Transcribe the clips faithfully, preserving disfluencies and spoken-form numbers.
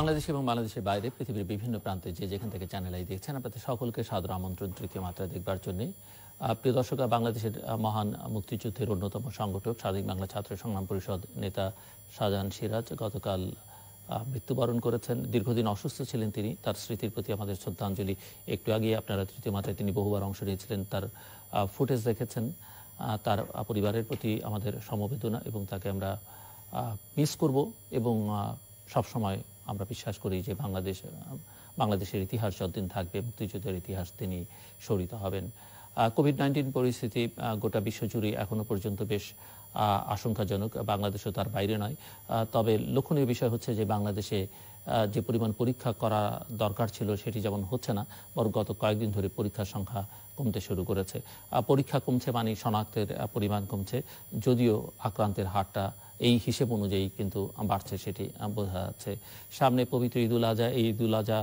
বাংলাদেশ এবং বাংলাদেশের বাইরে পৃথিবীর বিভিন্ন প্রান্তে যে যেখান থেকে চ্যানেল আই দেখছেন আপনাদের সকলকে সাদর আমন্ত্রণ তৃতীয় মাত্রা দেখবার জন্য। প্রিয় দর্শক, বাংলাদেশের মহান মুক্তিযুদ্ধের অন্যতম সংগঠক স্বাধীন বাংলা ছাত্র সংগ্রাম পরিষদ নেতা শাহজাহান সিরাজ গতকাল মৃত্যুবরণ করেছেন। দীর্ঘদিন অসুস্থ ছিলেন তিনি। তার স্মৃতির প্রতি আমাদের শ্রদ্ধাঞ্জলি। একটু আগে আপনারা তৃতীয় মাত্রায় তিনি বহুবার অংশ নিয়েছিলেন, তার ফুটেজ দেখেছেন। তার পরিবারের প্রতি আমাদের সমবেদনা এবং তাকে আমরা মিস করব এবং সবসময় আমরা বিশ্বাস করি যে বাংলাদেশ বাংলাদেশের ইতিহাস যতদিন থাকবে, মুক্তিযুদ্ধের ইতিহাস তিনি স্মরিত হবেন। কোভিড নাইন্টিন পরিস্থিতি গোটা বিশ্বজুড়ে এখনো পর্যন্ত বেশ আশঙ্কাজনক, বাংলাদেশও তার বাইরে নয়। তবে লক্ষণীয় বিষয় হচ্ছে যে বাংলাদেশে যে পরিমাণ পরীক্ষা করা দরকার ছিল সেটি যেমন হচ্ছে না, বরং গত কয়েকদিন ধরে পরীক্ষার সংখ্যা কমতে শুরু করেছে। পরীক্ষা কমছে মানে শনাক্তের পরিমাণ কমছে, যদিও আক্রান্তের হারটা এই হিসেব অনুযায়ী কিন্তু বাড়ছে, সেটি বোঝা যাচ্ছে। সামনে পবিত্র ঈদুল আজহা, এই ঈদুল আজহা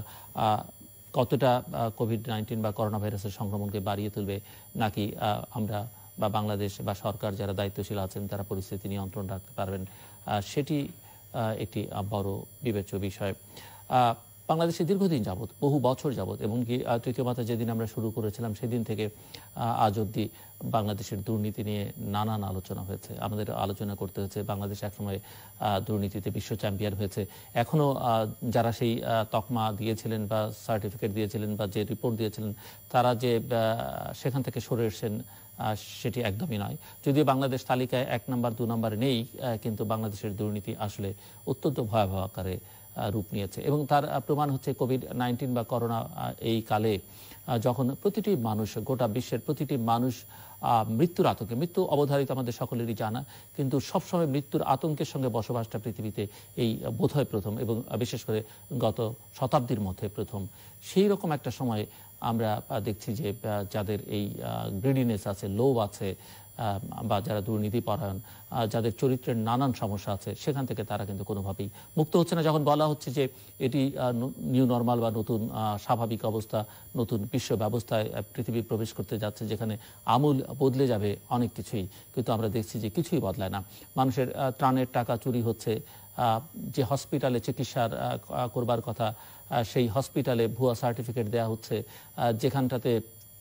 কতটা কোভিড নাইন্টিন বা করোনা ভাইরাসের সংক্রমণকে বাড়িয়ে তুলবে, নাকি আমরা বা বাংলাদেশ বা সরকার যারা দায়িত্বশীল আছেন তারা পরিস্থিতি নিয়ন্ত্রণ রাখতে পারবেন, সেটি একটি বড় বিবেচ্য বিষয়। বাংলাদেশে দীর্ঘদিন যাবৎ, বহু বছর যাবৎ, এমনকি তৃতীয় মাত্রা যেদিন আমরা শুরু করেছিলাম সেদিন থেকে আজ অবধি বাংলাদেশের দুর্নীতি নিয়ে নানান আলোচনা হয়েছে। আমাদের আলোচনা করতে হচ্ছে বাংলাদেশ একসময় দুর্নীতিতে বিশ্ব চ্যাম্পিয়ন হয়েছে। এখনও যারা সেই তকমা দিয়েছিলেন বা সার্টিফিকেট দিয়েছিলেন বা যে রিপোর্ট দিয়েছিলেন তারা যে সেখান থেকে সরে এসেছেন সেটি একদমই নয়। যদিও বাংলাদেশ তালিকায় এক নম্বর দু নম্বরে নেই, কিন্তু বাংলাদেশের দুর্নীতি আসলে অত্যন্ত ভয়াবহ আকারে রূপ নিয়েছে এবং তার প্রমাণ হচ্ছে কোভিড নাইন্টিন বা করোনা এই কালে যখন প্রতিটি মানুষ, গোটা বিশ্বের প্রতিটি মানুষ মৃত্যুর আতঙ্কে, মৃত্যু অবধারিত আমাদের সকলেরই জানা, কিন্তু সবসময় মৃত্যুর আতঙ্কের সঙ্গে বসবাসটা পৃথিবীতে এই বোধহয় প্রথম এবং বিশেষ করে গত শতাব্দীর মধ্যে প্রথম। সেই রকম একটা সময় আমরা দেখছি যে যাদের এই গ্রিডিনেস আছে, লোভ আছে, বা যারা দুর্নীতি পরায়ণ, যাদের চরিত্রের নানান সমস্যা আছে, সেখান থেকে তারা কিন্তু কোনোভাবেই মুক্ত হচ্ছে না। যখন বলা হচ্ছে যে এটি নিউ নর্মাল বা নতুন স্বাভাবিক অবস্থা, নতুন বিশ্ব ব্যবস্থায় পৃথিবী প্রবেশ করতে যাচ্ছে, যেখানে আমূল বদলে যাবে অনেক কিছুই, কিন্তু আমরা দেখছি যে কিছুই বদলায় না। মানুষের ত্রাণের টাকা চুরি হচ্ছে, যে হসপিটালে চিকিৎসার করবার কথা সেই হসপিটালে ভুয়া সার্টিফিকেট দেওয়া হচ্ছে, যেখানটাতে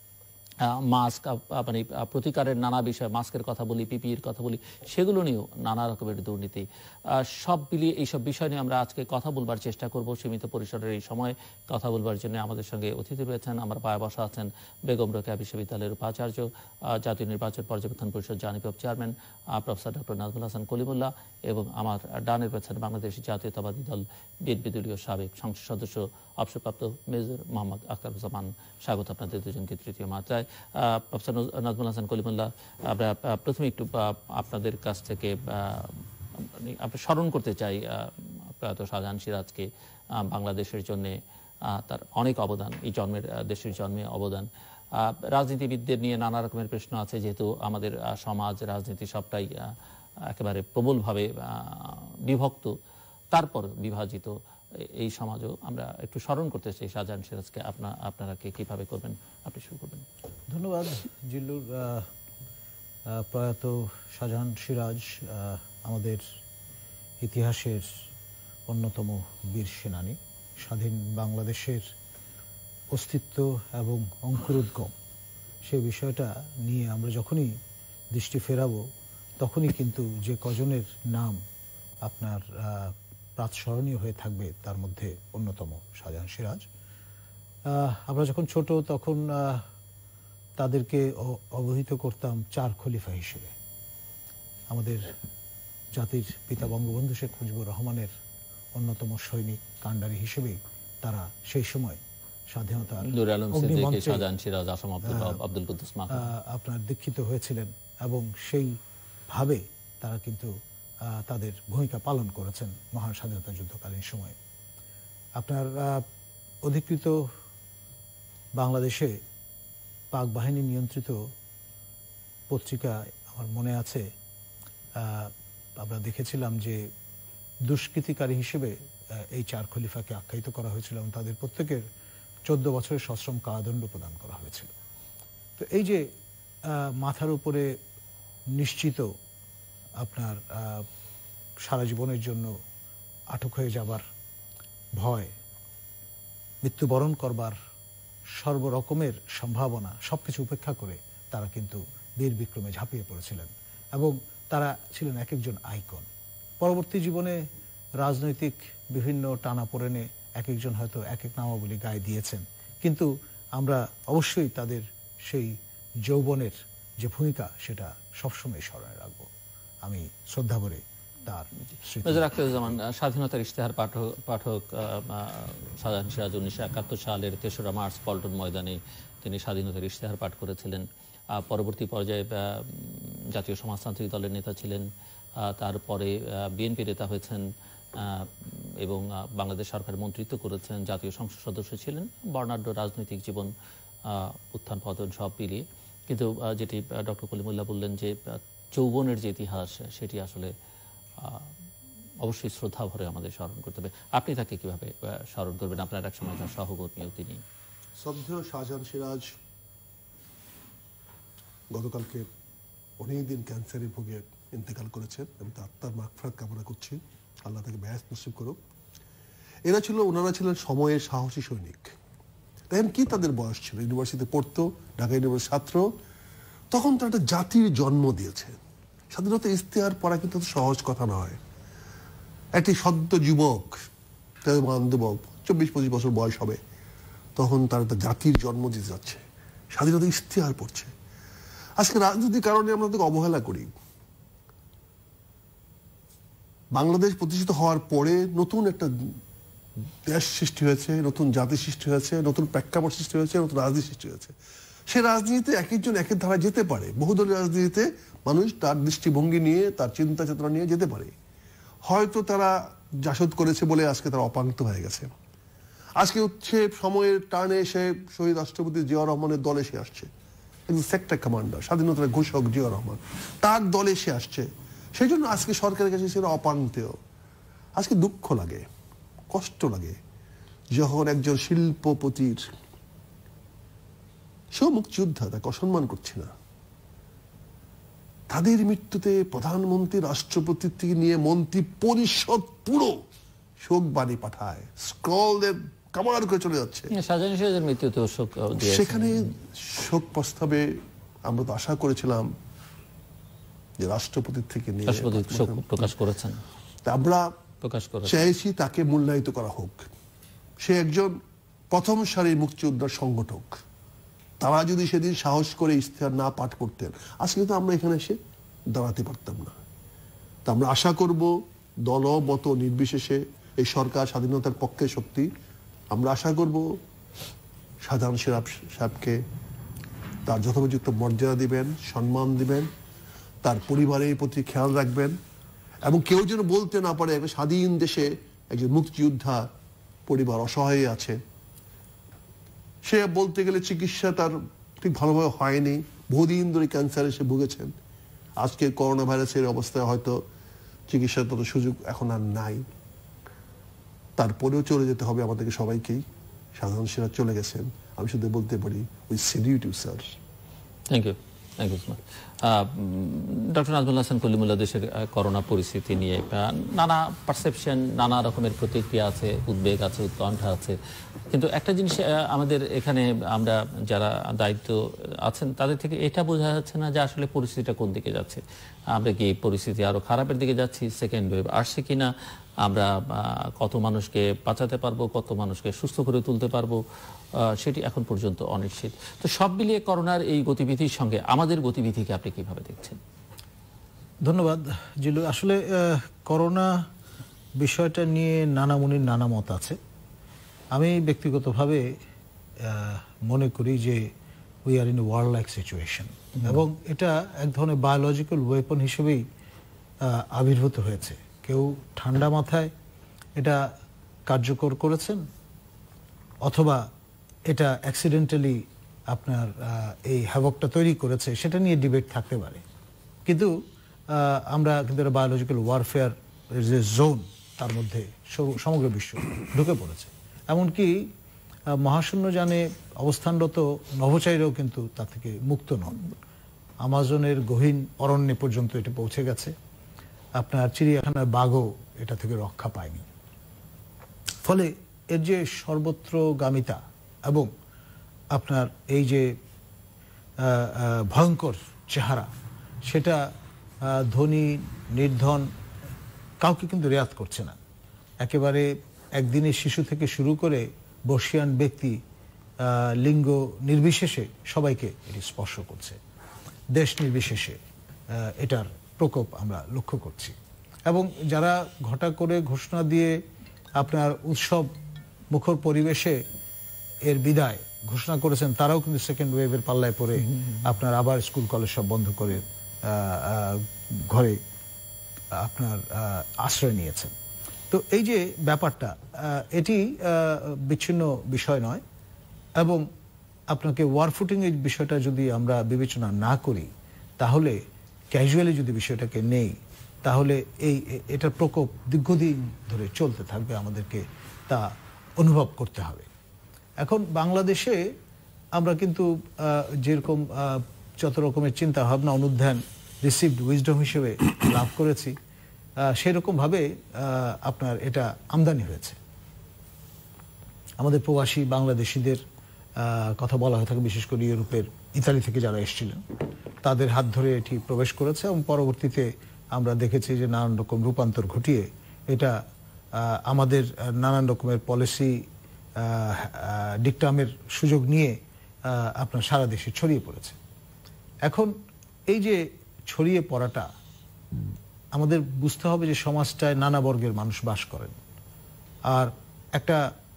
মাস্ক মানে প্রতিকারের নানা বিষয়, মাস্কের কথা বলি, পিপিইর কথা বলি, সেগুলো নিয়েও নানা রকমের দুর্নীতি। সব মিলিয়ে এইসব বিষয় নিয়ে আমরা আজকে কথা বলবার চেষ্টা করব। সীমিত পরিসরের এই সময় কথা বলবার জন্য আমাদের সঙ্গে অতিথি রয়েছেন। আমার পায়ে বসা আছেন বেগম রোকেয়া বিশ্ববিদ্যালয়ের উপাচার্য, জাতীয় নির্বাচন পর্যবেক্ষণ পরিষদ Janipop chairman professor doctor Nazmul Ahsan Kalimullah, এবং আমার ডানের রয়েছেন বাংলাদেশ জাতীয়তাবাদী দল বিএনপি দলীয় সাবেক সংসদ সদস্য অবসরপ্রাপ্ত মেজর মোহাম্মদ আখতারুজ্জামান। স্বাগত আপনাদের দুজনকে তৃতীয় মাত্রায়। প্রফেসর নাজমুল আহসান কলিমুল্লাহ, আমরা প্রথমে একটু আপনাদের কাছ থেকে স্মরণ করতে চাই প্রয়াত শাহজাহান সিরাজকে। বাংলাদেশের জন্য তার অনেক অবদান, এই জন্মের দেশের জন্মে অবদান। রাজনীতিবিদদের নিয়ে নানা রকমের প্রশ্ন আছে, যেহেতু আমাদের সমাজ রাজনীতি সবটাই একেবারে প্রবলভাবে বিভক্ত, তারপর বিভাজিত এই সমাজও আমরা একটু স্মরণ করতে চাই শাহজাহান সিরাজকে। আপনার আপনারা কে কিভাবে করবেন, আপনি শুরু করবেন। ধন্যবাদ জিল্লুর। প্রয়াত শাহজাহান সিরাজ আমাদের ইতিহাসের অন্যতম বীর সেনানী। স্বাধীন বাংলাদেশের অস্তিত্ব এবং অঙ্কুরোদ্গম সেই বিষয়টা নিয়ে আমরা যখনই দৃষ্টি ফেরাবো তখনই কিন্তু যে কজনের নাম আপনার প্রাতঃস্মরণীয় হয়ে থাকবে তার মধ্যে অন্যতম শাহজাহান সিরাজ। আমরা যখন ছোট তখন তাদেরকে অবহিত করতাম চার খলিফা হিসেবে। আমাদের জাতির পিতা বঙ্গবন্ধু শেখ মুজিবুর রহমানের অন্যতম সৈনিক কাণ্ডারি হিসেবেই তারা সেই সময় স্বাধীনতার আপনার দীক্ষিত হয়েছিলেন এবং সেইভাবে তারা কিন্তু তাদের ভূমিকা পালন করেছেন মহান স্বাধীনতা যুদ্ধকালীন সময়ে। আপনার অধিকৃত বাংলাদেশে পাক বাহিনী নিয়ন্ত্রিত পত্রিকা আমার মনে আছে, আমরা দেখেছিলাম যে দুষ্কৃতিকারী হিসেবে এই চার খলিফাকে আখ্যায়িত করা হয়েছিল এবং তাদের প্রত্যেকের চোদ্দ বছরের সশ্রম কারাদণ্ড প্রদান করা হয়েছিল। তো এই যে মাথার উপরে নিশ্চিত আপনার সারা জীবনের জন্য আটক হয়ে যাবার ভয়, মৃত্যুবরণ করবার সর্বরকমের সম্ভাবনা সবকিছু উপেক্ষা করে তারা কিন্তু বীর বিক্রমে ঝাঁপিয়ে পড়েছিলেন এবং তারা ছিলেন এক একজন আইকন। পরবর্তী জীবনে রাজনৈতিক বিভিন্ন টানাপোড়েনে এক একজন হয়তো এক এক নামাবলী গায়ে দিয়েছেন, কিন্তু আমরা অবশ্যই তাদের সেই যৌবনের যে ভূমিকা সেটা সবসময় স্মরণে রাখবো। আমি শ্রদ্ধা ভরে তার মেজর আখতারুজ্জামান, স্বাধীনতার ইশতেহার পাঠক পাঠক শাহজাহান সিরাজ উনিশশো একাত্তর সালের তেসরা মার্চ পল্টন ময়দানে তিনি স্বাধীনতার ইশতেহার পাঠ করেছিলেন। পরবর্তী পর্যায়ে জাতীয় সমাজতান্ত্রিক দলের নেতা ছিলেন, তারপরে বিএনপি নেতা হয়েছেন এবং বাংলাদেশ সরকারের মন্ত্রিত্ব করেছেন, জাতীয় সংসদ সদস্য ছিলেন, বর্ণাঢ্য রাজনৈতিক জীবন, উত্থান পতন সব মিলিয়ে। কিন্তু যেটি ডক্টর কলিমুল্লাহ বললেন যে যৌবনের যে ইতিহাস সেটি আসলে অবশ্যই শ্রদ্ধা ভরে আমাদের স্মরণ করতে হবে। আপনি তাকে কিভাবে স্মরণ করবেন? আপনার এক সময় তার সহকর্মীও তিনি। শ্রদ্ধেয় শাহজাহান সিরাজ গতকালকে অনেকদিন ক্যান্সারে ভুগে ইন্তেকাল করেছেন। আমি তার আত্মার মাগফিরাত কামনা করছি, আল্লাহ তাকে ব্যস্ত নসিব করুক। এরা ছিল ওনারা ছিলেন সময়ের সাহসী সৈনিক। দেখেন কি তাদের বয়স ছিল, ইউনিভার্সিটিতে পড়তো, ঢাকা ইউনিভার্সিটির ছাত্র। তখন তারা একটা জাতির জন্ম দিয়েছে। স্বাধীনতা ইশতেহার পড়া কিন্তু সহজ কথা নয়। একটি সদ্য যুবক, যুবক চব্বিশ পঁচিশ বছর বয়স হবে, তখন তার একটা জাতির জন্ম দিতে যাচ্ছে, স্বাধীনতা ইশতেহার পড়ছে। আজকে রাজনৈতিক কারণে আমরা তাকে অবহেলা করি। বাংলাদেশ প্রতিষ্ঠিত হওয়ার পরে নতুন একটা দেশ সৃষ্টি হয়েছে, নতুন জাতি সৃষ্টি হয়েছে, নতুন প্রেক্ষাপট সৃষ্টি হয়েছে, নতুন রাজনীতি সৃষ্টি হয়েছে। সে রাজনীতিতে এক একজন এক এক ধারায় যেতে পারে। বহুদলীয় রাজনীতিতে মানুষ তার দৃষ্টিভঙ্গি নিয়ে, তার চিন্তা চেতনা নিয়ে যেতে পারে। হয়তো তারা জাসদ করেছে বলে আজকে তারা অপাঙ্ক্ত হয়ে গেছে। আজকে হচ্ছে সময়ের টানে সে শহীদ রাষ্ট্রপতি জিয়া রহমানের দলে সে আসছে, কিন্তু সেক্টর কমান্ডার, স্বাধীনতার ঘোষক জিয়া রহমান, তার দলে সে আসছে। সেই জন্য আজকে সরকারের কাছে সেটা অপাঙ্ক্তেয়। আজকে দুঃখ লাগে, কষ্ট লাগে যখন একজন শিল্পপতির, সেও মুক্তিযোদ্ধা, তাকে অসম্মান করছি না, তাদের মৃত্যুতে প্রধানমন্ত্রী রাষ্ট্রপতির থেকে নিয়ে মন্ত্রী পরিষদ পুরো শোক বাণী পাঠায়, স্ক্রলদের কামার করে চলে যাচ্ছে। সেখানে শোক প্রস্তাবে আমরা তো আশা করেছিলাম যে রাষ্ট্রপতির থেকে নিয়ে প্রকাশ করেছেন, আমরা চাইছি তাকে মূল্যায়িত করা হোক। সে একজন প্রথম সারির মুক্তিযোদ্ধার সংগঠক। তারা যদি সেদিন সাহস করে ইশতেহার না পাঠ করতেন, আজকে তো আমরা এখানে এসে দাঁড়াতে পারতাম না। তা আমরা আশা করব দল মত নির্বিশেষে এই সরকার স্বাধীনতার পক্ষে শক্তি। আমরা আশা করব শাহজাহান সিরাজ সাহেবকে তার যথোপযুক্ত মর্যাদা দিবেন, সম্মান দিবেন, তার পরিবারের প্রতি খেয়াল রাখবেন, এবং কেউ যেন বলতে না পারে একটা স্বাধীন দেশে একজন মুক্তিযোদ্ধা পরিবার অসহায় আছে। সে বলতে গেলে চিকিৎসা তার ঠিক ভালোভাবে হয়নি, বহুদিন ধরে ক্যান্সারে সে ভুগেছেন। আজকে করোনা ভাইরাসের অবস্থায় হয়তো চিকিৎসার তত সুযোগ এখন আর নাই, তারপরেও চলে যেতে হবে আমাদেরকে সবাইকেই। শাহজাহান সিরাজ চলে গেছেন, আমি শুধু বলতে পারি we salute you sir. Thank you thank you so much. Doctor Nazmul Hasan Kalimullah, দেশের করোনা পরিস্থিতি নিয়ে নানা পারসেপশন, নানা রকমের প্রতিক্রিয়া আছে, উদ্বেগ আছে, উৎকণ্ঠা আছে, কিন্তু একটা জিনিস আমাদের এখানে আমরা যারা দায়িত্ব আছেন তাদের থেকে এটা বোঝা যাচ্ছে না যে আসলে পরিস্থিতিটা কোন দিকে যাচ্ছে। আমরা কি পরিস্থিতি আরো খারাপের দিকে যাচ্ছি, সেকেন্ড ওয়েভ আসছে কিনা, আমরা কত মানুষকে বাঁচাতে পারবো, কত মানুষকে সুস্থ করে তুলতে পারবো, সেটি এখন পর্যন্ত অনিশ্চিত। তো সব মিলিয়ে করোনার এই গতিবিধির সঙ্গে আমাদের গতিবিধিকে আপনি কিভাবে দেখছেন? ধন্যবাদ জিলু। আসলে করোনা বিষয়টা নিয়ে নানা মুনির নানা মত আছে। আমি ব্যক্তিগতভাবে মনে করি যে we are in a war like situation, এবং এটা এক ধরনের বায়োলজিক্যাল ওয়েপন হিসেবেই আবির্ভূত হয়েছে। কেউ ঠান্ডা মাথায় এটা কার্যকর করেছেন, অথবা এটা অ্যাক্সিডেন্টালি আপনার এই হ্যাভকটা তৈরি করেছে, সেটা নিয়ে ডিবেট থাকতে পারে। কিন্তু আমরা কিন্তু এটা বায়োলজিক্যাল ওয়ারফেয়ার যে জোন, তার মধ্যে সমগ্র বিশ্ব ঢুকে পড়েছে। এমনকি মহাশূন্য যানে অবস্থানরত নভোচারীরাও কিন্তু তা থেকে মুক্ত নন। আমাজনের গহীন অরণ্যে পর্যন্ত এটা পৌঁছে গেছে। আপনার চিড়িয়াখানার বাঘও এটা থেকে রক্ষা পায়নি। ফলে এর যে সর্বত্রগামিতা এবং আপনার এই যে ভয়ঙ্কর চেহারা, সেটা ধনী নির্ধন কাউকে কিন্তু রেয়াত করছে না। একেবারে একদিনের শিশু থেকে শুরু করে বর্ষিয়ান ব্যক্তি, লিঙ্গ নির্বিশেষে সবাইকে এটি স্পর্শ করছে, দেশ নির্বিশেষে এটার প্রকোপ আমরা লক্ষ্য করছি। এবং যারা ঘটা করে ঘোষণা দিয়ে আপনার উৎসব মুখর পরিবেশে এর বিদায় ঘোষণা করেছেন, তারাও কিন্তু সেকেন্ড ওয়েভের পাল্লায় পড়ে আপনার আবার স্কুল কলেজ সব বন্ধ করে ঘরে আপনার আশ্রয় নিয়েছেন। তো এই যে ব্যাপারটা, এটি বিচ্ছিন্ন বিষয় নয়। এবং আপনাকে ওয়ার ফুটিং এর বিষয়টা যদি আমরা বিবেচনা না করি, তাহলে ক্যাজুয়ালি যদি বিষয়টাকে নেই, তাহলে এই এটার প্রকোপ দীর্ঘদিন ধরে চলতে থাকবে, আমাদেরকে তা অনুভব করতে হবে। এখন বাংলাদেশে আমরা কিন্তু যেরকম যত রকমের চিন্তা ভাবনা অনুধ্যান রিসিভড উইজডম হিসেবে লাভ করেছি, সেরকমভাবে আপনার এটা আমদানি হয়েছে। আমাদের প্রবাসী বাংলাদেশিদের কথা বলা হয়ে থাকে, বিশেষ করে ইউরোপের ইতালি থেকে যারা এসেছিলেন, তাদের হাত ধরে এটি প্রবেশ করেছে এবং পরবর্তীতে আমরা দেখেছি যে নানান রকম রূপান্তর ঘটিয়ে এটা আমাদের নানান রকমের পলিসি ডিকটামের সুযোগ নিয়ে আপনার সারা দেশে ছড়িয়ে পড়েছে। এখন এই যে ছড়িয়ে পড়াটা, আমাদের বুঝতে হবে যে সমাজটায় নানা বর্গের মানুষ বাস করেন, আর একটা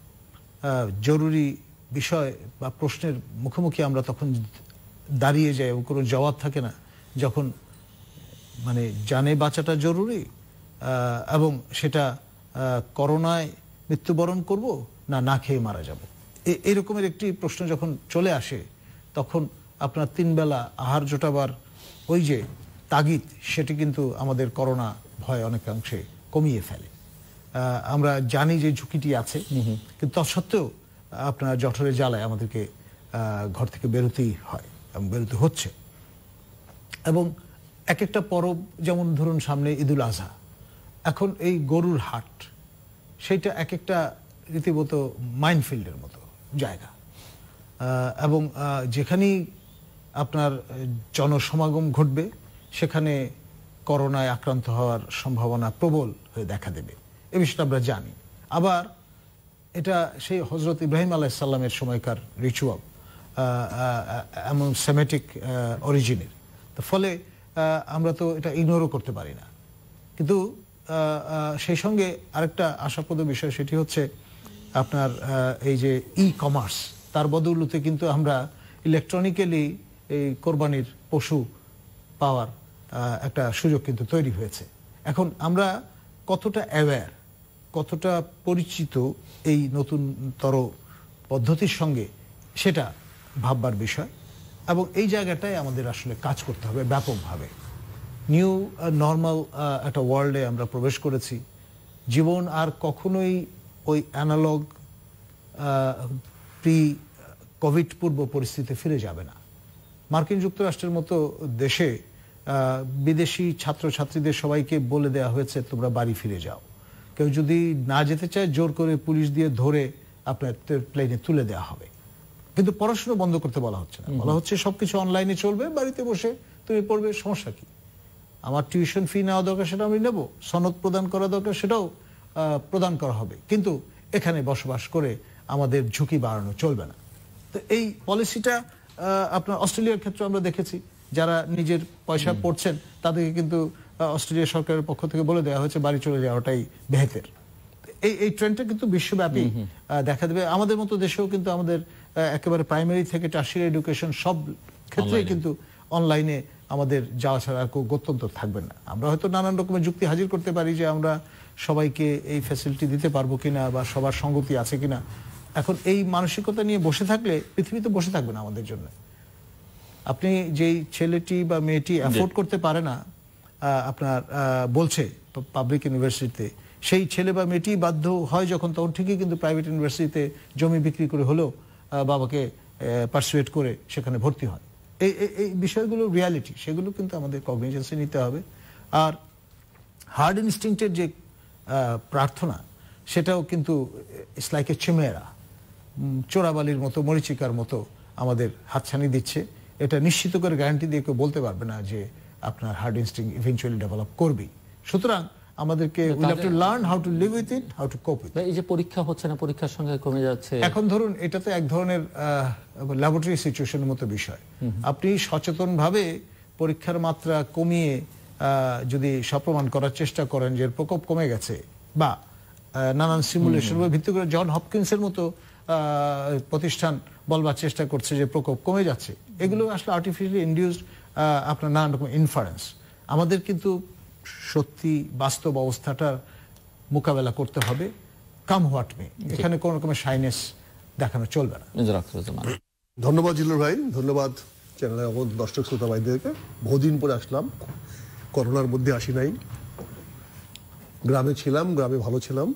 জরুরি বিষয় বা প্রশ্নের মুখোমুখি আমরা তখন দাঁড়িয়ে যাই এবং কোনো জবাব থাকে না, যখন মানে জানে বাঁচাটা জরুরি এবং সেটা করোনায় মৃত্যুবরণ করব না না খেয়ে মারা যাব, এরকমের একটি প্রশ্ন যখন চলে আসে, তখন আপনার তিন বেলা আহার জোটাবার ওই যে তাগিদ, সেটি কিন্তু আমাদের করোনা ভয় অনেকাংশে কমিয়ে ফেলে। আমরা জানি যে ঝুঁকিটি আছে, কিন্তু তৎসত্ত্বেও আপনার জঠরের জ্বালায় আমাদেরকে ঘর থেকে বেরোতেই হয় এবং বেরোতে হচ্ছে। এবং এক একটা পরব, যেমন ধরুন সামনে ঈদুল আজহা, এখন এই গরুর হাট, সেইটা এক একটা রীতিমত মাইনফিল্ডের মতো জায়গা, এবং যেখানেই আপনার জনসমাগম ঘটবে সেখানে করোনায় আক্রান্ত হওয়ার সম্ভাবনা প্রবল হয়ে দেখা দেবে, এ বিষয়টা আমরা জানি। আবার এটা সেই হজরত ইব্রাহিম আলাইহিস সালামের সময়কার রিচুয়াল, এমন সেমেটিক অরিজিনের, তো ফলে আমরা তো এটা ইগনোরও করতে পারি না। কিন্তু সেই সঙ্গে আরেকটা আশাপ্রদ বিষয়, সেটি হচ্ছে আপনার এই যে ই কমার্স, তার বদৌলতে কিন্তু আমরা ইলেকট্রনিক্যালি এই কোরবানির পশু পাওয়ার একটা সুযোগ কিন্তু তৈরি হয়েছে। এখন আমরা কতটা অ্যাওয়্যার, কতটা পরিচিত এই নতুনতর পদ্ধতির সঙ্গে, সেটা ভাববার বিষয়। এবং এই জায়গাটায় আমাদের আসলে কাজ করতে হবে ব্যাপকভাবে। নিউ নর্মাল একটা ওয়ার্ল্ডে আমরা প্রবেশ করেছি। জীবন আর কখনোই ওই অ্যানালগ প্রি কোভিড পূর্ব পরিস্থিতিতে ফিরে যাবে না। মার্কিন যুক্তরাষ্ট্রের মতো দেশে বিদেশি ছাত্রছাত্রীদের সবাইকে বলে দেওয়া হয়েছে তোমরা বাড়ি ফিরে যাও। কেউ যদি না যেতে চায়, জোর করে পুলিশ দিয়ে ধরে আপনার প্লেনে তুলে দেওয়া হবে। কিন্তু পড়াশোনা বন্ধ করতে বলা হচ্ছে না, বলা হচ্ছে সবকিছু অনলাইনে চলবে, বাড়িতে বসে তুমি পড়বে, সমস্যা কি? আমার টিউশন ফি নেওয়া দরকার, সেটা আমি নেব, সনদ প্রদান করা দরকার, সেটাও প্রদান করা হবে, কিন্তু এখানে বসবাস করে আমাদের ঝুঁকি বাড়ানো চলবে না। তো এই পলিসিটা আপনার অস্ট্রেলিয়ার ক্ষেত্রে আমরা দেখেছি, যারা নিজের পয়সা পড়ছেন তাদেরকে কিন্তু অস্ট্রেলিয়া সরকারের পক্ষ থেকে বলে দেওয়া হয়েছে বাড়ি চলে যাওয়াটাই বেহতের। এই এই ট্রেন্ডটা কিন্তু বিশ্বব্যাপী দেখা দেবে। আমাদের মতো দেশেও কিন্তু আমাদের একেবারে প্রাইমারি থেকে টার্সিয়ারি এডুকেশন সব ক্ষেত্রেই কিন্তু অনলাইনে আমাদের যাওয়া ছাড়া আর কেউ গত্যন্তর থাকবেন না। আমরা হয়তো নানান রকমের যুক্তি হাজির করতে পারি যে আমরা সবাইকে এই ফ্যাসিলিটি দিতে পারবো কিনা বা সবার সঙ্গতি আছে কিনা। এখন এই মানসিকতা নিয়ে বসে থাকলে পৃথিবীতে বসে থাকবে না আমাদের জন্য। আপনি যেই ছেলেটি বা মেয়েটি অ্যাফোর্ড করতে পারে না আপনার বলছে পাবলিক ইউনিভার্সিটিতে, সেই ছেলে বা মেয়েটি বাধ্য হয় যখন, তখন ঠিকই কিন্তু প্রাইভেট ইউনিভার্সিটিতে জমি বিক্রি করে হলেও বাবাকে পারসুয়েট করে সেখানে ভর্তি হয়। এই এই বিষয়গুলো রিয়ালিটি, সেগুলো কিন্তু আমাদের কগনিজেন্সে নিতে হবে। আর হার্ড ইনস্টিংক্টের যে প্রার্থনা, সেটাও কিন্তু ইটস লাইক এ চিমেরা, চোরাবালির মতো, মরিচিকার মতো আমাদের হাতছানি দিচ্ছে। এটা নিশ্চিত করে গ্যারান্টি দিয়ে কেউ বলতে পারবে না যে আপনার হার্ড ইনস্টিংক্ট ইভেন্চুয়ালি ডেভেলপ করবেই। সুতরাং আমাদেরকে we have to learn how to live with it, how to cope with. এই যে পরীক্ষা হচ্ছে না, পরীক্ষার সঙ্গে কমে যাচ্ছে, এখন ধরুন এটা তো এক ধরনের ল্যাবরেটরি সিচুয়েশনের মতো বিষয়। আপনি সচেতনভাবে পরীক্ষার মাত্রা কমিয়ে যদি সপ্রমাণ করার চেষ্টা করেন যে প্রকোপ কমে গেছে, বা নানান সিমুলেশন ভিত্তি করে জন হপকিন্সের মতো প্রতিষ্ঠান বলবার চেষ্টা করছে যে প্রকোপ কমে যাচ্ছে, এগুলো আসলে আর্টিফিশিয়ালি ইনডিউসড আপনার নানান রকম ইনফারেন্স। আমাদের কিন্তু সত্যি বাস্তব অবস্থাটার মোকাবেলা করতে হবে, কাম হোয়াট মে। এখানে কোন রকমের শাইনেস দেখানো চলবে না। ধন্যবাদ জিল্লুর ভাই, ধন্যবাদ চ্যানেলের দর্শক শ্রোতা ভাইদেরকে। বহুদিন পরে আসলাম, করোনার মধ্যে আসি নাই, গ্রামে ছিলাম, গ্রামে ভালো ছিলাম।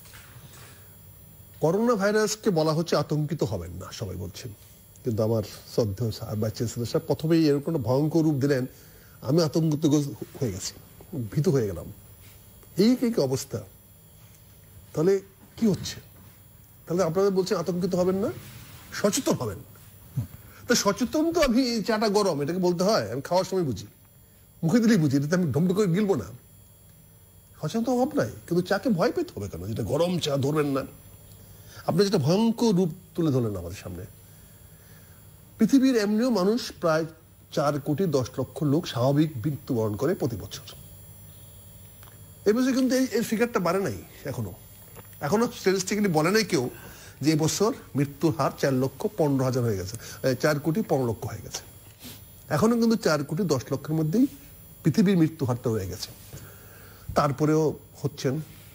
করোনা ভাইরাসকে বলা হচ্ছে আতঙ্কিত হবেন না সবাই বলছেন, কিন্তু আমার শ্রদ্ধেয় ভাইস-চ্যান্সেলর সাহেব প্রথমেই এরকম একটা ভয়ঙ্কর রূপ দিলেন, আমি আতঙ্কিত হয়ে গেছি, ভীত হয়ে গেলাম। এই কি কি অবস্থা, তাহলে কি হচ্ছে? তাহলে আপনারা বলছেন আতঙ্কিত হবেন না, সচেতন হবেন। তা সচেতন তো আমি চাটা গরম এটাকে বলতে হয়, আমি খাওয়ার সময় বুঝি, মুখে দিলেই বুঝি, এটাতে আমি ঢম্প করে গিলবো না। সচেতন তো অভাব নাই, কিন্তু চাকে ভয় পেতে হবে কেন? যেটা গরম চা ধরবেন না, আপনি যেটা ভয়ঙ্কর রূপ তুলে ধরলেন আমাদের সামনে। পৃথিবীর এমনিও মানুষ প্রায় চার কোটি দশ লক্ষ লোক স্বাভাবিক মৃত্যুবরণ করে প্রতি বছর। এই বছর কিন্তু এই ফিগারটা বাড়ে নাই, এখনো এখনো স্ট্যাটিস্টিক্যালি বলে নাই কেউ যে এবছর মৃত্যুর হার চার লক্ষ পনেরো হাজার হয়ে গেছে, চার কোটি পনেরো লক্ষ হয়ে গেছে। এখনো কিন্তু চার কোটি দশ লক্ষের মধ্যেই পৃথিবীর মৃত্যু হারটা রয়ে গেছে। তারপরেও হচ্ছেন।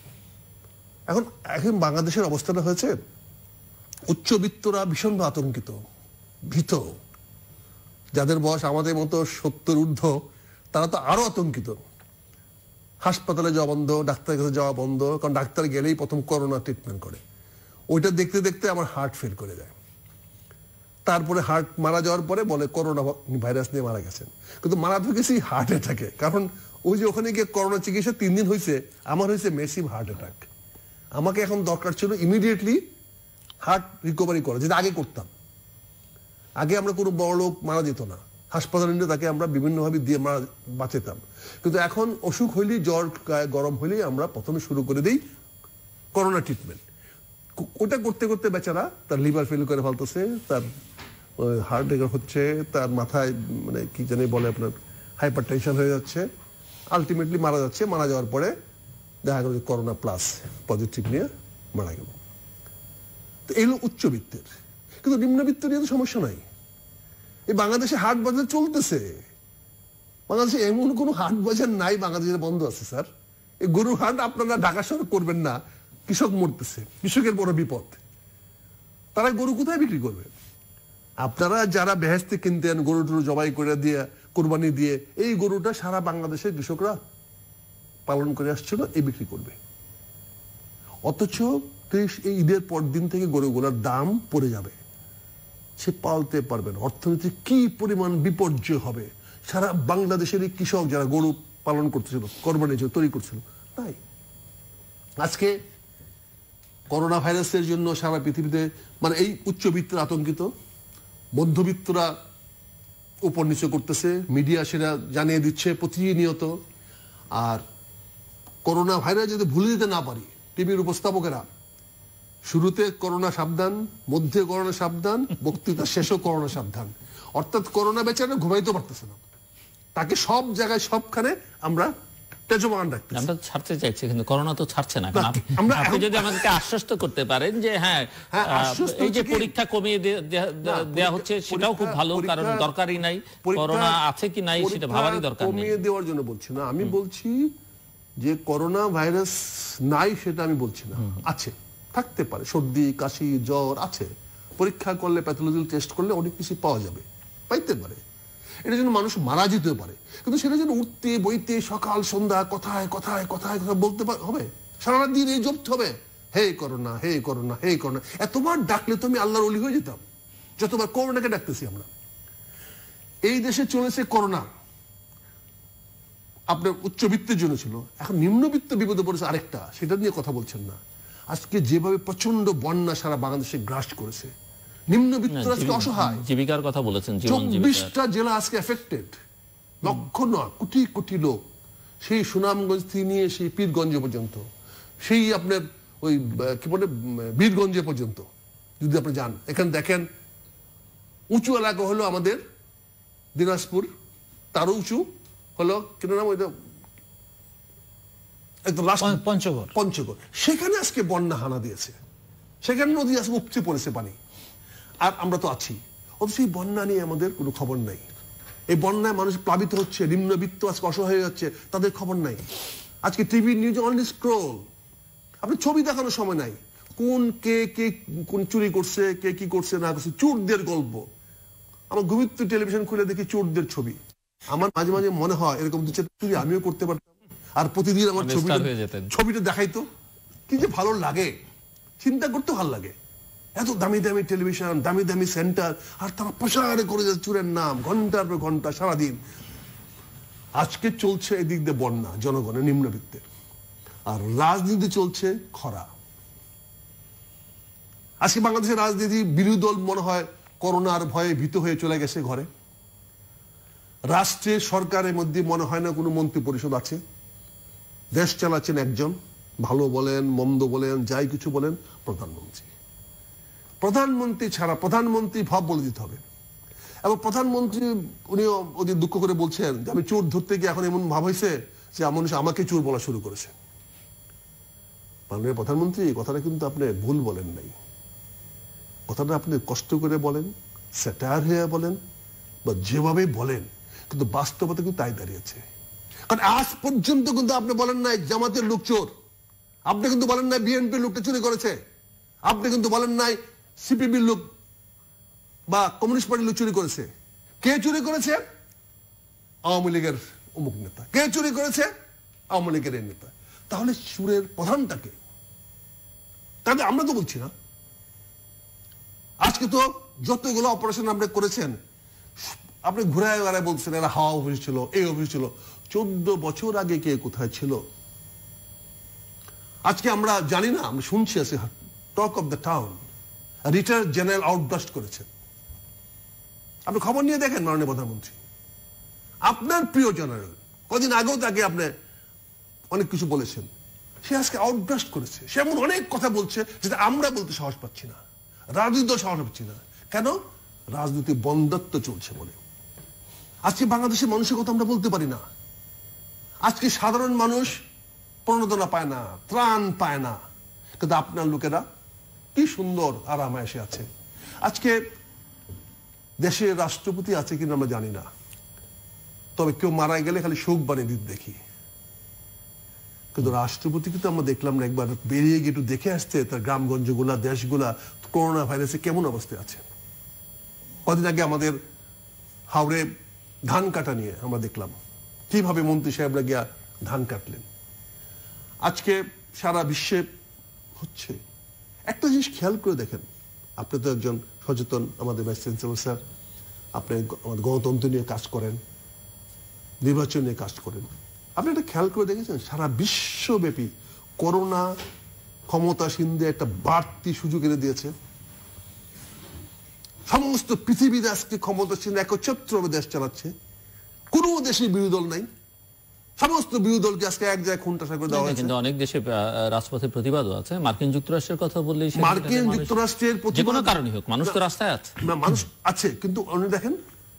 এখন এখন বাংলাদেশের অবস্থাটা হয়েছে, উচ্চবিত্তরা ভীষণ আতঙ্কিত, ভীত। যাদের বয়স আমাদের মতো সত্তর ঊর্ধ্ব, তারা তো আরো আতঙ্কিত। হাসপাতালে যাওয়া বন্ধ, ডাক্তারের কাছে যাওয়া বন্ধ, কারণ ডাক্তার গেলেই প্রথম করোনা ট্রিটমেন্ট করে। ওইটা দেখতে দেখতে আমার হার্ট ফেল করে যায়। তারপরে হার্ট মারা যাওয়ার পরে বলে করোনা ভাইরাস নিয়ে মারা গেছেন, কিন্তু মারা তো গেছি হার্ট অ্যাটাকে। কারণ ওই যে ওখানে গিয়ে করোনা চিকিৎসা তিন দিন হয়েছে, আমার হয়েছে মেসিভ হার্ট অ্যাটাক। আমাকে এখন দরকার ছিল ইমিডিয়েটলি হার্ট রিকভারি করা, যেটা আগে করতাম। আগে আমরা কোনো বড় লোক মারা যেত না, হাসপাতালে নিয়ে তাকে আমরা বিভিন্নভাবে দিয়ে মারা বাঁচাতাম। কিন্তু এখন অসুখ হইলেই, জ্বর গরম হইলেই আমরা প্রথমে শুরু করে দিই করোনা ট্রিটমেন্ট। ওটা করতে করতে বেচারা তার লিভার ফেল করে ফেলতেছে, তার হার্ট হচ্ছে, তার মাথায় মানে কি জানি বলে আপনার হাইপার টেনশন হয়ে যাচ্ছে, আলটিমেটলি মারা যাচ্ছে। মারা যাওয়ার পরে দেখা গেল যে করোনা প্লাস পজিটিভ নিয়ে মারা গেল। তো এগুলো উচ্চবিত্তের, কিন্তু নিম্নবিত্ত নিয়ে তো সমস্যা নাই। এই বাংলাদেশে হাট বাজার চলতেছে, বাংলাদেশে এমন কোনো হাট বাজার নাই বাংলাদেশে বন্ধ আছে। স্যার, এই গরুর হাট আপনারা ঢাকা শহরে করবেন না, কৃষক মরতেছে, কৃষকের বড় বিপদ। তারা গরু কোথায় বিক্রি করবে? আপনারা যারা বেহেস্তে কিনতেন, গরু টরু জবাই করে দিয়ে, কোরবানি দিয়ে, এই গরুটা সারা বাংলাদেশের কৃষকরা পালন করে আসছিল, এই বিক্রি করবে। অথচ এই ঈদের পর দিন থেকে গরুগুলোর দাম পড়ে যাবে, সে পালতে পারবে না। অর্থনীতি কি পরিমাণ বিপর্যয় হবে। সারা বাংলাদেশের এই কৃষক যারা গরু পালন করতেছিল, কোরবানি তৈরি করছিল, তাই আজকে করোনা ভাইরাসের জন্য সারা পৃথিবীতে মানে এই উচ্চবিত্তরা আতঙ্কিত, মধ্যবিত্তরা উপর নিচে করতেছে, মিডিয়া সেটা জানিয়ে দিচ্ছে প্রতিনিয়ত। আর করোনা ভাইরাস যদি ভুলে দিতে না পারি, টিভির উপস্থাপকেরা শুরুতে করোনা সাবধান, মধ্যে করোনা সাবধান, বক্তৃতা শেষও করোনা সাবধান। অর্থাৎ করোনা বেচারা ঘুমাইতে পারতেছে না, তাকে সব জায়গায় সবখানে আমরা তেজমান রাখতেছি। আমরা ছাড়তে চাইছি, কিন্তু করোনা তো ছাড়ছে না। আপনি যদি আমাদেরকে আশ্বস্ত করতে পারেন যে হ্যাঁ এই যে পরীক্ষা কমিয়ে দেওয়া হচ্ছে, সেটাও খুব ভালো, কারণ দরকারই নাই, করোনা আছে কি নাই সেটা ভাবারই দরকার নেই। কমিয়ে দেওয়ার জন্য বলছি না, আমি বলছি যে করোনা ভাইরাস নাই সেটা আমি বলছি না, আছে, থাকতে পারে, সর্দি কাশি জ্বর আছে, পরীক্ষা করলে প্যাথোলজিক্যাল টেস্ট করলে অনেক কিছু পাওয়া যাবে, পাইতে পারে। এটার জন্য মানুষ মারা যেতে পারে, কিন্তু সেটা যেন উঠতে বইতে সকাল সন্ধ্যা কথায় কথায় কথায় কথা বলতে হবে, সারা দিন এই জপতে হবে, হে করোনা হে করোনা হে করোনা। এতবার ডাকলে তো আমি আল্লাহর ওলি হয়ে যেতাম, যতবার করোনাকে ডাকতেছি আমরা। এই দেশে চলেছে করোনা, আপনার উচ্চবিত্তের জন্য ছিল, এখন নিম্নবিত্ত বিপদে পড়েছে আরেকটা, সেটা নিয়ে কথা বলছেন না। আজকে যেভাবে প্রচন্ড বন্যা সারা বাংলাদেশে গ্রাস করেছে, নিম্নবিত্ত আজকে অসহায়, জীবিকার কথা বলেছেন, চব্বিশটা জেলা আজকে এফেক্টেড, লক্ষ নয় কোটি কোটি লোক, সেই সুনামগঞ্জ থেকে নিয়ে সেই পীরগঞ্জ পর্যন্ত, সেই আপনার ওই কি বলে বীরগঞ্জে পর্যন্ত যদি আপনি যান, এখানে দেখেন উঁচু এলাকা হলো আমাদের দিনাজপুর, তারও উঁচু হলো কি নাম ওইটা পঞ্চগড়, পঞ্চগড়, সেখানে আজকে বন্যা হানা দিয়েছে, সেখানে নদী আজকে উপচে পড়েছে পানি, আর আমরা তো আছি। অথচ এই বন্যা নিয়ে আমাদের কোনো খবর নাই। এই বন্যায় মানুষ প্লাবিত হচ্ছে, নিম্নবিত্ত আজকে অসহায় হয়ে যাচ্ছে, তাদের খবর নাই। আজকে টিভি নিউজ অনলি স্ক্রোল, আপনি ছবি দেখানোর সময় নাই, কোন কে কে কোন চুরি করছে, কে কি করছে না করছে, চোরদের গল্প। আমার ঘুমিত টেলিভিশন খুলে দেখি চোরদের ছবি। আমার মাঝে মাঝে মনে হয় এরকম দু চারটা চুরি আমিও করতে পারতাম, আর প্রতিদিন আমার ছবিটা ছবিটা দেখাইতো, কি যে ভালো লাগে, চিন্তা করতে ভালো লাগে। এত দামি দামি টেলিভিশন, দামি দামি সেন্টার, আর তারা প্রসার করে যাচ্ছে চুরের নাম ঘন্টার পর ঘন্টা সারাদিন। আজকে চলছে এদিক দিয়ে বন্যা, জনগণের নিম্নবিত্তের, আর রাজনীতি চলছে খরা। আজকে বাংলাদেশের রাজনীতি, বিরোধী দল মনে হয় করোনার ভয়ে ভীত হয়ে চলে গেছে ঘরে। রাষ্ট্রের সরকারের মধ্যে মনে হয় না কোনো মন্ত্রী পরিষদ আছে। দেশ চালাচ্ছেন একজন, ভালো বলেন মন্দ বলেন যাই কিছু বলেন, প্রধানমন্ত্রী। প্রধানমন্ত্রী ছাড়া প্রধানমন্ত্রী ভাব বলে দিতে হবে। এবং প্রধানমন্ত্রী উনিও ওদের দুঃখ করে বলছেন যে আমি চোর ধরতে গিয়ে এখন এমন ভাব হয়েছে যে মানুষ আমাকে চোর বলা শুরু করেছে। মাননীয় প্রধানমন্ত্রী, এই কথাটা কিন্তু আপনি ভুল বলেন নাই, কথাটা আপনি কষ্ট করে বলেন, স্যাটায়ার হয়ে বলেন, বা যেভাবে বলেন, কিন্তু বাস্তবতা কিন্তু তাই দাঁড়িয়েছে। কারণ আজ পর্যন্ত কিন্তু আপনি বলেন নাই জামাতের লোক চোর, আপনি কিন্তু বলেন নাই বিএনপির লোকটা চুরি করেছে, আপনি কিন্তু বলেন নাই সিপিবির লোক বা কমিউনিস্ট পার্টির লোক চুরি করেছে। কে চুরি করেছে? আওয়ামী লীগের অমুক নেতা। কে চুরি করেছে? আওয়ামী লীগের এই নেতা। তাহলে চুরের প্রধানটাকে? তাহলে আমরা তো বলছি না। আজকে তো যতগুলো অপারেশন আপনি করেছেন, আপনি ঘুরায় ঘুরায় বলছেন এরা হাওয়া অফিস ছিল, এই অফিস ছিল। চোদ্দ বছর আগে কে কোথায় ছিল আজকে আমরা জানি না। আমরা শুনছি আছে talk of the town, retired general outburst করেছেন। আপনি খবর নিয়ে দেখেন মাননীয় প্রধানমন্ত্রী, আপনার প্রিয় জেনারেল, কদিন আগেও তাকে আপনি অনেক কিছু বলেছেন, সে আজকে আউটবাস্ট করেছে। সে এমন অনেক কথা বলছে যেটা আমরা বলতে সাহস পাচ্ছি না, রাজনীতি সাহস পাচ্ছি না। কেন? রাজনীতি বন্ধত্ব চলছে বলে। আজকে বাংলাদেশের মানুষের কথা আমরা বলতে পারি না। আজকে সাধারণ মানুষ প্রণোদনা পায় না, ত্রাণ পায় না, কিন্তু আপনার লোকেরা কি সুন্দর আরামে এসে আছে। আজকে দেশে রাষ্ট্রপতি আছে কিনা আমরা জানি না, তবে কেউ মারা গেলে খালি শোক বানিয়ে দিতে দেখি। কিন্তু রাষ্ট্রপতি কিন্তু আমরা দেখলাম না একবার বেরিয়ে গিয়ে একটু দেখে আসছে তার গ্রামগঞ্জ গুলা, দেশগুলা করোনা ভাইরাসে কেমন অবস্থায় আছে। কদিন আগে আমাদের হাওড়ে ধান কাটা নিয়ে আমরা দেখলাম কিভাবে মন্ত্রী সাহেবরা গিয়া ধান কাটলেন। আজকে সারা বিশ্বে হচ্ছে। একটা জিনিস খেয়াল করে দেখেন, আপনি তো একজন সচেতন আমাদের ভাইস চ্যান্সেলর স্যার, আপনি আমাদের গণতন্ত্র নিয়ে কাজ করেন, নির্বাচন নিয়ে কাজ করেন। আপনি একটা খেয়াল করে দেখেছেন সারা বিশ্বব্যাপী করোনা ক্ষমতাসীনদের একটা বাড়তি সুযোগ এনে দিয়েছে। সমস্ত পৃথিবীতে আজকে ক্ষমতাসীন একচ্ছত্রভাবে দেশ চালাচ্ছে, কোনো দেশে বিরোধী দল নাই। সমস্ত বিরোধী দলকে আজকে এক জায়গায় খুনটাসা করে দেওয়া হয়েছে। কিন্তু অনেক দেশে রাজপথে প্রতিবাদও আছে। মার্কিন যুক্তরাষ্ট্রের কথা বললেই মার্কিন যুক্তরাষ্ট্রের যে কোনো কারণেই হোক মানুষ তো রাস্তায় আছে, মানুষ আছে, কিন্তু অন্য দেখেন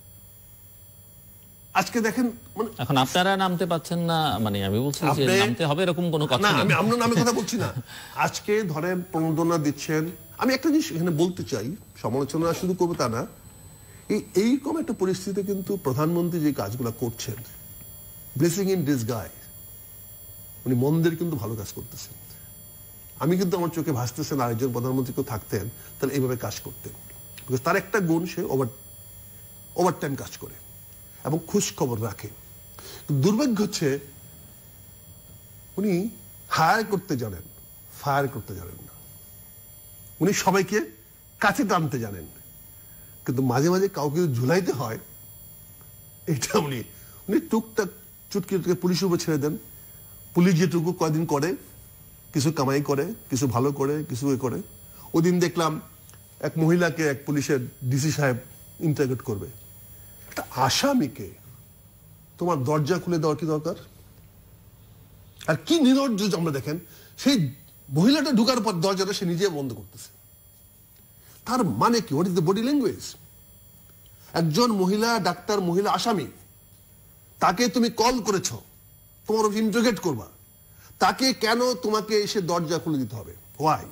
আজকে দেখেন এখন আপনারা নামতে পাচ্ছেন না, মানে আমি বলছি যে নামতে হবে এরকম কোনো কথা না, আমি আপনার নামে কথা বলছি না। আজকে ধরেন প্রণোদনা দিচ্ছেন। আমি একটা জিনিস এখানে বলতে চাই, সমালোচনা শুধু করবো তা না, এই এইরকম একটা পরিস্থিতিতে কিন্তু প্রধানমন্ত্রী যে কাজগুলো করছেন, ব্লেসিং ইন ডিসগাইজ, উনি মন্দের কিন্তু ভালো কাজ করতেছেন। আমি কিন্তু আমার চোখে ভাসতেছেন আরেকজন প্রধানমন্ত্রী কেউ থাকতেন তাহলে এইভাবে কাজ করতেন। তার একটা গুণ, সে ওভার ওভার টাইম কাজ করে এবং খোঁজ খবর রাখে। দুর্ভাগ্য হচ্ছে উনি হায়ার করতে জানেন, ফায়ার করতে জানেন না। উনি সবাইকে কাছে টানতে জানেন, কিন্তু মাঝে মাঝে কাউকে ঝুলাইতে হয় এটা উনি উনি টুকটাক চুটকি পুলিশের উপর ছেড়ে দেন। পুলিশ যেটুকু কয়দিন করে কিছু কামাই করে, কিছু ভালো করে, কিছু এ করে। ওই দিন দেখলাম এক মহিলাকে এক পুলিশের ডিসি সাহেব ইন্টারোগেট করবে। একটা আসামিকে তোমার দরজা খুলে দেওয়ার কি দরকার? আর কি নির্লজ্জ আমরা দেখেন, সেই মহিলাটা ঢুকার পর দরজাটা সে নিজে বন্ধ করতেছে। তার মানে কি? What is the body language? একজন মহিলা ডাক্তার, মহিলা আসামি, তাকে তুমি কল করেছো, তোমার ইন্টারোগেট করবা, তাকে কেন তোমাকে এসে দরজা খুলে দিতে হবে? হোয়াই?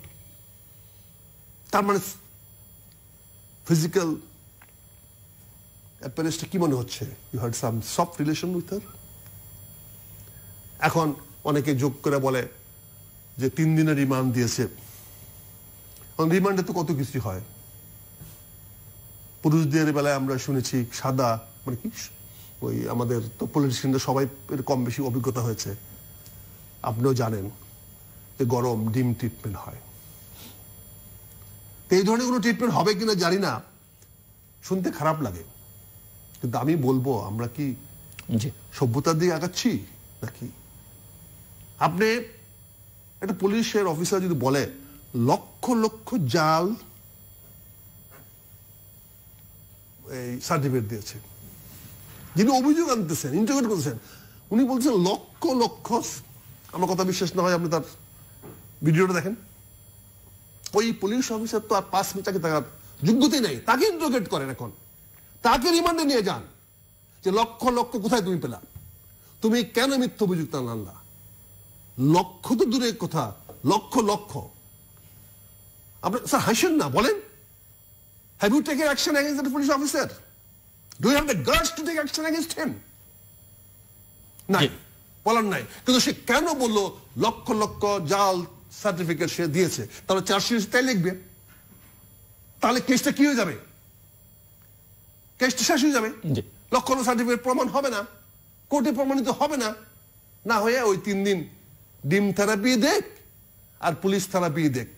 তার মানে ফিজিক্যাল অ্যাপিয়ারেন্সটা কি মনে হচ্ছে? You had some soft relation with her. এখন অনেকে যোগ করে বলে যে তিন দিনের রিমান্ড দিয়েছে। রিমান্ডে তো কত কিছু হয়। পুরুষদের বেলায় আমরা শুনেছি সাদা, মানে কি ওই আমাদের তো পলিটিশিয়ানরা সবাই এর কম বেশি অভিজ্ঞতা হয়েছে, আপনিও জানেন যে গরম ডিম ট্রিটমেন্ট হয়। এই ধরনের কোনো ট্রিটমেন্ট হবে কিনা জানি না, শুনতে খারাপ লাগে, কিন্তু আমি বলবো আমরা কি সভ্যতার দিকে আগাচ্ছি নাকি? আপনি একটা পুলিশের অফিসার যদি বলে লক্ষ লক্ষ জাল এই সার্টিফিকেট দিয়েছে, যিনি অভিযোগ আনতেছেন, ইন্টারোগেট করতেছেন, উনি বলছেন লক্ষ লক্ষ, আমার কথা বিশ্বাস না হয় আপনি তার ভিডিওটা দেখেন। ওই পুলিশ অফিসার তো আর পাঁচ মিনিট থাকার যোগ্যতাই নাই, তাকে ইন্টারোগেট করেন, এখন তাকে রিমান্ডে নিয়ে যান যে লক্ষ লক্ষ কোথায় তুমি পেলা, তুমি কেন মিথ্যা অভিযোগ আনলা? লক্ষ তো দূরের কথা, লক্ষ লক্ষ। আপনি স্যার হাসেন না, বলেন, have you taken action against the police officer? Do you have the guts to take action against him? নাই, বলার নাই। কিন্তু সে কেন বললো লক্ষ লক্ষ জাল সার্টিফিকেট সে দিয়েছে? তাহলে চার্জশিট তাই লিখবে, তাহলে কেসটা কি হয়ে যাবে? কেসটা শেষ হয়ে যাবে, লক্ষ লক্ষ সার্টিফিকেট প্রমাণ হবে না, কোর্টে প্রমাণিত হবে না। না হয়ে ওই তিন দিন ডিম থেরাপি দেখ আর পুলিশ থেরাপি দেখ।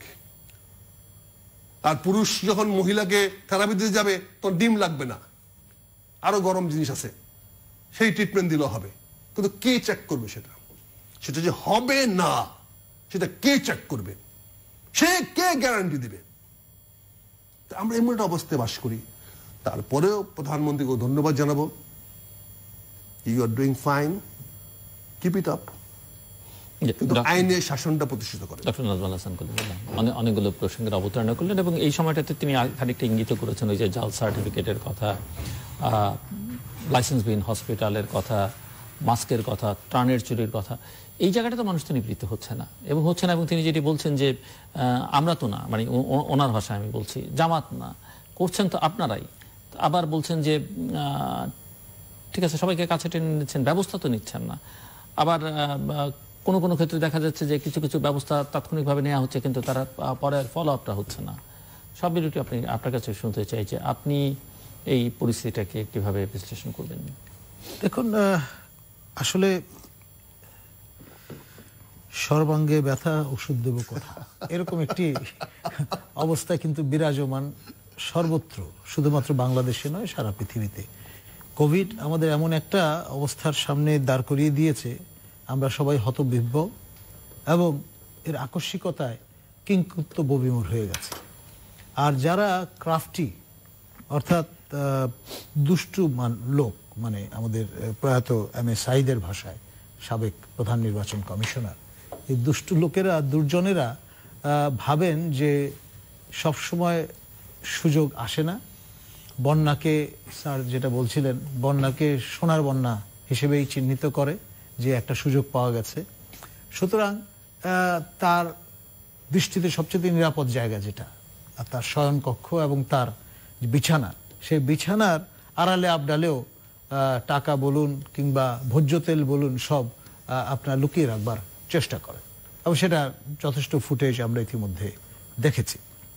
আর পুরুষ যখন মহিলাকে থেরাপি দিতে যাবে তখন ডিম লাগবে না, আরো গরম জিনিস আছে, সেই ট্রিটমেন্ট দিলেও হবে। কিন্তু কে চেক করবে সেটা? সেটা যে হবে না সেটা কে চেক করবে? সে কে গ্যারান্টি দিবে? আমরা এমন একটা অবস্থায় বাস করি। তারপরেও প্রধানমন্ত্রীকে ধন্যবাদ জানাবো, you are doing fine, keep it up. কিন্তু আইনের শাসনটা প্রতিষ্ঠিত করে। ডক্টর নাজমুল আহসান কালিমুল্লাহ অনেকগুলো প্রসঙ্গের অবতারণা করলেন এবং এই সময়টাতে তিনি খানিকটা ইঙ্গিত করেছেন ওই যে জাল সার্টিফিকেটের কথা, লাইসেন্সবিহীন হসপিটালের কথা, মাস্কের কথা, ত্রাণের চুরির কথা। এই জায়গাটাতে মানুষ তো নিবৃত্ত হচ্ছে না এবং হচ্ছে না। এবং তিনি যেটি বলছেন যে আমরা তো না, মানে ওনার ভাষায় আমি বলছি, জামাত না, করছেন তো আপনারাই। আবার বলছেন যে ঠিক আছে সবাইকে কাছে টেনে নিচ্ছেন, ব্যবস্থা তো নিচ্ছেন না। আবার কোনো কোনো ক্ষেত্রে দেখা যাচ্ছে যে কিছু কিছু ব্যবস্থা তাৎক্ষণিকভাবে নেওয়া হচ্ছে কিন্তু তারা পরের ফলো আপটা হচ্ছে না। সব বিষয়টি আপনি আপনার কাছে শুনতে চাই যে আপনি এই পরিস্থিতিটাকে কিভাবে বিশ্লেষণ করবেন? দেখুন, আসলে সর্বাঙ্গে ব্যথা ওষুধ দেব কথা, এরকম একটি অবস্থা কিন্তু বিরাজমান সর্বত্র, শুধুমাত্র বাংলাদেশে নয়, সারা পৃথিবীতে। কোভিড আমাদের এমন একটা অবস্থার সামনে দাঁড় করিয়ে দিয়েছে, আমরা সবাই হতবিহ্বল এবং এর আকস্মিকতায় কিংকৃত্য বিমূঢ় হয়ে গেছে। আর যারা ক্রাফটি, অর্থাৎ দুষ্টু লোক, মানে আমাদের প্রয়াত এম এ সাইদের ভাষায় সাবেক প্রধান নির্বাচন কমিশনার, এই দুষ্টু লোকেরা, দুর্জনেরা ভাবেন যে সবসময় সুযোগ আসে না। বন্যাকে, স্যার যেটা বলছিলেন, বন্যাকে সোনার বন্যা হিসেবেই চিহ্নিত করে যে একটা সুযোগ পাওয়া গেছে। সুতরাং তার দৃষ্টিতে সবচেয়ে নিরাপদ জায়গা যেটা, তার শয়নকক্ষ এবং তার বিছানা, সেই বিছানার আড়ালে আবডালেও টাকা বলুন কিংবা ভোজ্য তেল বলুন সব আপনার লুকিয়ে রাখবার চেষ্টা করে এবং সেটা যথেষ্ট ফুটেজ আমরা ইতিমধ্যে দেখেছি।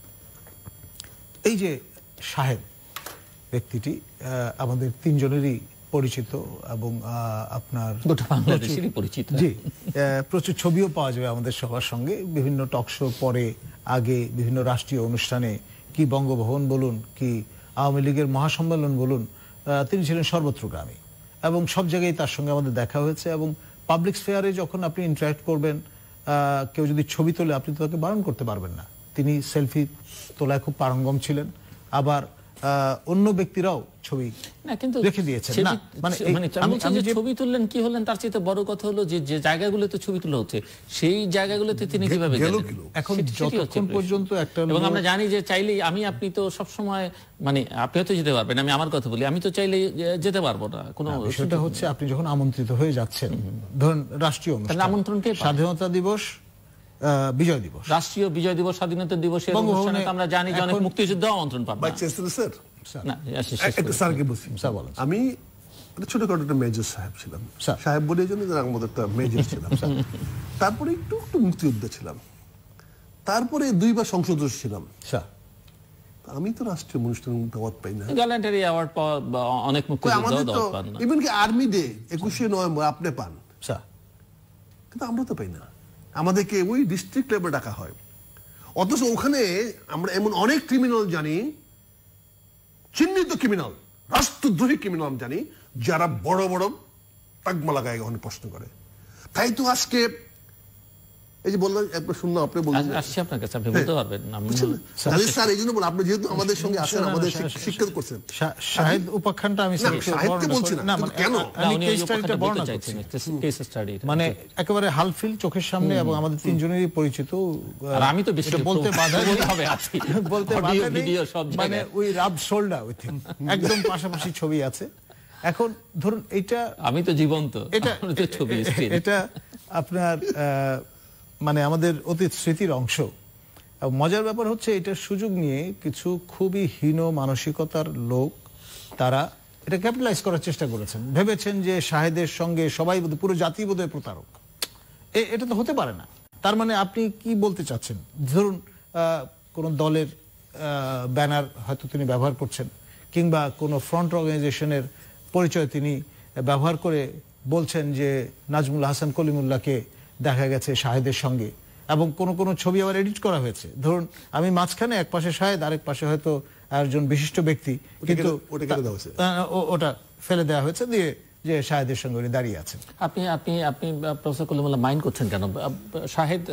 এই যে সাহেব ব্যক্তিটি আমাদের তিনজনেরই পরিচিত এবং আপনার পরিচিত, জি, প্রচুর ছবিও পাওয়া যাবে আমাদের সবার সঙ্গে, বিভিন্ন টকশো পরে আগে বিভিন্ন রাষ্ট্রীয় অনুষ্ঠানে, কি বঙ্গভবন বলুন কি আওয়ামী লীগের মহাসম্মেলন বলুন, তিনি ছিলেন সর্বত্রগামী এবং সব জায়গায় তার সঙ্গে আমাদের দেখা হয়েছে। এবং পাবলিক স্ফেয়ারে যখন আপনি ইন্টারাক্ট করবেন, কেউ যদি ছবি তোলে আপনি তো তাকে বারণ করতে পারবেন না। তিনি সেলফি তোলায় খুব পারঙ্গম ছিলেন, আবার অন্য ব্যক্তিরাও ছবি রেখে দিয়েছেন। না মানে ছবি তুললেন কি হলেন, তার চেয়ে বড় কথা হলো যে যে জায়গাগুলোতে ছবি তোলা হচ্ছে সেই জায়গাগুলোতে তিনি কিভাবে গেলেন। এখন যতক্ষণ পর্যন্ত একটা, এবং আমরা জানি যে চাইলেই আমি আপনি তো সব সময় মানে আপনি হয়তো যেতে পারবেন, আমি আমার কথা বলি, আমি তো চাইলেই যেতে পারবো না। কোনো সেটা হচ্ছে আপনি যখন আমন্ত্রিত হয়ে যাচ্ছেন, ধরুন রাষ্ট্রীয় অনুষ্ঠান, আমন্ত্রণ কে? স্বাধীনতা দিবস, বিজয় দিবস, রাষ্ট্রীয় বিজয় দিবস, স্বাধীনতা দিবস, আমরা জানি যে অনেক মুক্তিযুদ্ধ আমন্ত্রণ পাবেন। আমি ছোটখাটো একটা মেজর সাহেব ছিলাম, সাহেব বলে জন্য আমাদের একটা মেজর ছিলাম। তারপরে একটু একটু মুক্তিযুদ্ধ ছিলাম, তারপরে দুইবার সংসদ ছিলাম। আমি তো রাষ্ট্রীয় অনুষ্ঠান দাওয়াত পাই না। গ্যালান্টারি অ্যাওয়ার্ড অনেক মুক্তিযুদ্ধ দাওয়াত পান না। ইভেন কি আর্মি ডে একুশে নভেম্বর আপনি পান, কিন্তু আমরা তো পাই না। আমাদেরকে ওই ডিস্ট্রিক্ট লেভেলে ডাকা হয়, অথচ ওখানে আমরা এমন অনেক ক্রিমিনাল জানি, চিহ্নিত ক্রিমিনাল, রাষ্ট্রদ্রোহী ক্রিমিনাল জানি, যারা বড় বড় তাকমা লাগায় অনেক প্রশ্ন করে। তাই তো আজকে এই যে বললাম, একবার শুনলাম আপনি বলছেন, আসছি আপনার কাছে, আপনি বলতে পারবেন না স্যার। এই জন্য বল, আপনি যেহেতু আমাদের সঙ্গে আছেন, আমাদের শিক্ষা করছেন, শাহেদ উপাখ্যানটা আমি সাহিত্যে বলছি না, কেন আমি কেস স্টাডিটা বর্ণনা করছি, কেস স্টাডি মানে একেবারে হালফিল চোখের সামনে, এবং আমাদের তিনজনেরই পরিচিত। আর আমি তো বেশি বলতে বাধা হবে, আছি বলতে বাধা নেই, মানে we rub shoulder with him, একদম পাশাপাশি ছবি আছে। এখন ধরুন এইটা, আমি তো জীবন্ত, এটা ছবি, এটা আপনার মানে আমাদের অতীত স্মৃতির অংশ। মজার ব্যাপার হচ্ছে এটার সুযোগ নিয়ে কিছু খুবই হীন মানসিকতার লোক, তারা এটা ক্যাপিটালাইজ করার চেষ্টা করেছেন, ভেবেছেন যে শাহেদের সঙ্গে সবাই পুরো জাতি বোধহয় প্রতারক। এটা তো হতে পারে না। তার মানে আপনি কি বলতে চাচ্ছেন, ধরুন কোন দলের ব্যানার হয়তো তিনি ব্যবহার করছেন, কিংবা কোনো ফ্রন্ট অর্গানাইজেশনের পরিচয় তিনি ব্যবহার করে বলছেন যে নাজমুল আহসান কলিমুল্লাহকে দেখা গেছে শাহেদের সঙ্গে, এবং কোন কোন ছবি আবার এডিট করা হয়েছে। ধরুন আমি মাঝখানে, এক পাশে শাহেদ, আরেক পাশে হয়তো একজন বিশিষ্ট ব্যক্তি, কিন্তু ওটা ফেলে দেওয়া হয়েছে দিয়ে যে শাহেদের সঙ্গে উনি দাঁড়িয়ে আছেন। আপনি আপনি আপনি প্রফেসর কলিমুল্লাহ মাইন্ড করছেন কেন? শাহেদ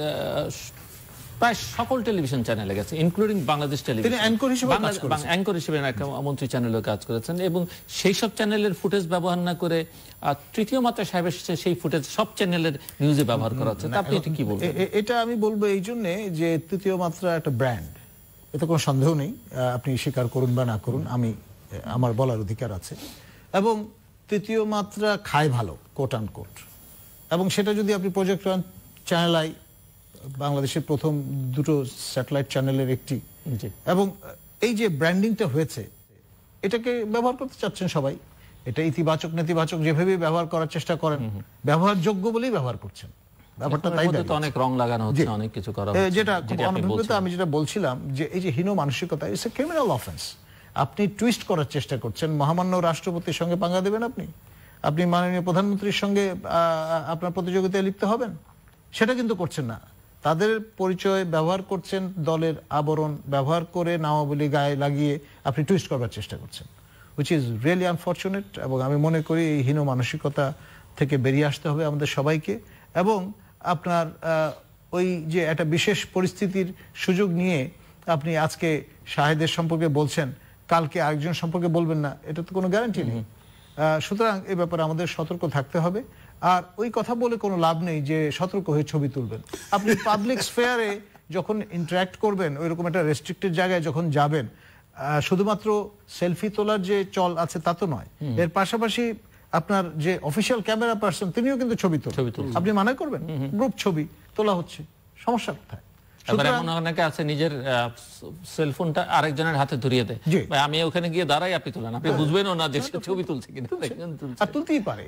প্রায় সকল টেলিভিশন চ্যানেলে গেছে, ইনক্লুডিং বাংলাদেশ টেলিভিশন, তিনি অ্যাঙ্কর হিসেবে কাজ করেছেন, অ্যাঙ্কর হিসেবে একটা মন্ত্রী চ্যানেলেও কাজ করেছেন, এবং সেই সব চ্যানেলের ফুটেজ ব্যবহার না করে তৃতীয় মাত্রা সাহেব এসেছে সেই ফুটেজ সব চ্যানেলের নিউজে ব্যবহার করা হচ্ছে। আপনি এটা কি বলবেন? এটা আমি বলবো এই জন্যে যে তৃতীয় মাত্রা একটা ব্র্যান্ড, এতে কোনো সন্দেহ নেই। আপনি স্বীকার করুন বা না করুন, আমি আমার বলার অধিকার আছে। এবং তৃতীয় মাত্রা খায় ভালো, কোট আন কোট, এবং সেটা যদি আপনি প্রজেক্ট চ্যানেল আই, বাংলাদেশের প্রথম দুটো স্যাটেলাইট চ্যানেলের একটি, এবং এই যে ব্র্যান্ডিংটা হয়েছে, এটাকে ব্যবহার করতে চাচ্ছেন সবাই। এটা ইতিবাচক নেতিবাচক যেভাবে ব্যবহার করার চেষ্টা করেন, ব্যবহারযোগ্য বলেই ব্যবহার করছেন। ব্যাপারটা তাই, অনেক রং লাগানো হচ্ছে, অনেক কিছু করা হচ্ছে, যেটা অনভিজ্ঞতা। আমি যেটা বলছিলাম যে এই যে হীন মানসিকতা, ইটস এ ক্রিমিনাল অফেন্স। আপনি টুইস্ট করার চেষ্টা করছেন, মহামান্য রাষ্ট্রপতির সঙ্গে পাঙ্গা দেবেন আপনি, আপনি মাননীয় প্রধানমন্ত্রীর সঙ্গে আপনার প্রতিযোগিতায় লিপ্ত হবেন, সেটা কিন্তু করছেন না। তাদের পরিচয় ব্যবহার করছেন, দলের আবরণ ব্যবহার করে নামাবলী গায়ে লাগিয়ে আপনি টুইস্ট করবার চেষ্টা করছেন, which is really unfortunate। এবং আমি মনে করি এই হীন মানসিকতা থেকে বেরিয়ে আসতে হবে আমাদের সবাইকে। এবং আপনার ওই যে একটা বিশেষ পরিস্থিতির সুযোগ নিয়ে আপনি আজকে শাহেদের সম্পর্কে বলছেন, কালকে আরেকজন সম্পর্কে বলবেন না, এটা তো কোনো গ্যারান্টি নেই। সুতরাং এই ব্যাপারে আমাদের সতর্ক থাকতে হবে। আর ওই কথা বলে কোনো লাভ নেই যে সতর্ক হয়ে ছবি তুলবেন। আপনি পাবলিক স্ফেয়ারে যখন ইন্টারঅ্যাক্ট করবেন, ওইরকম একটা রেস্ট্রিক্টেড জায়গায় যখন যাবেন, শুধুমাত্র সেলফি তোলার যে চল আছে তা তো নয়, এর পাশাপাশি আপনার যে অফিসিয়াল ক্যামেরা পার্সন তিনিও কিন্তু ছবি তোলেন। আপনি মানা করবেন? গ্রুপ ছবি তোলা হচ্ছে, সমস্যা কোথায়? অনেকে আছে নিজের সেলফোনটা আরেকজনের হাতে ধরিয়ে দেয়, আমি ওখানে গিয়ে দাঁড়াই, আপনি তোলেন, আপনি বুঝবেনও না যে ছবি তুলছে কিনা, আর তুলতেই পারে,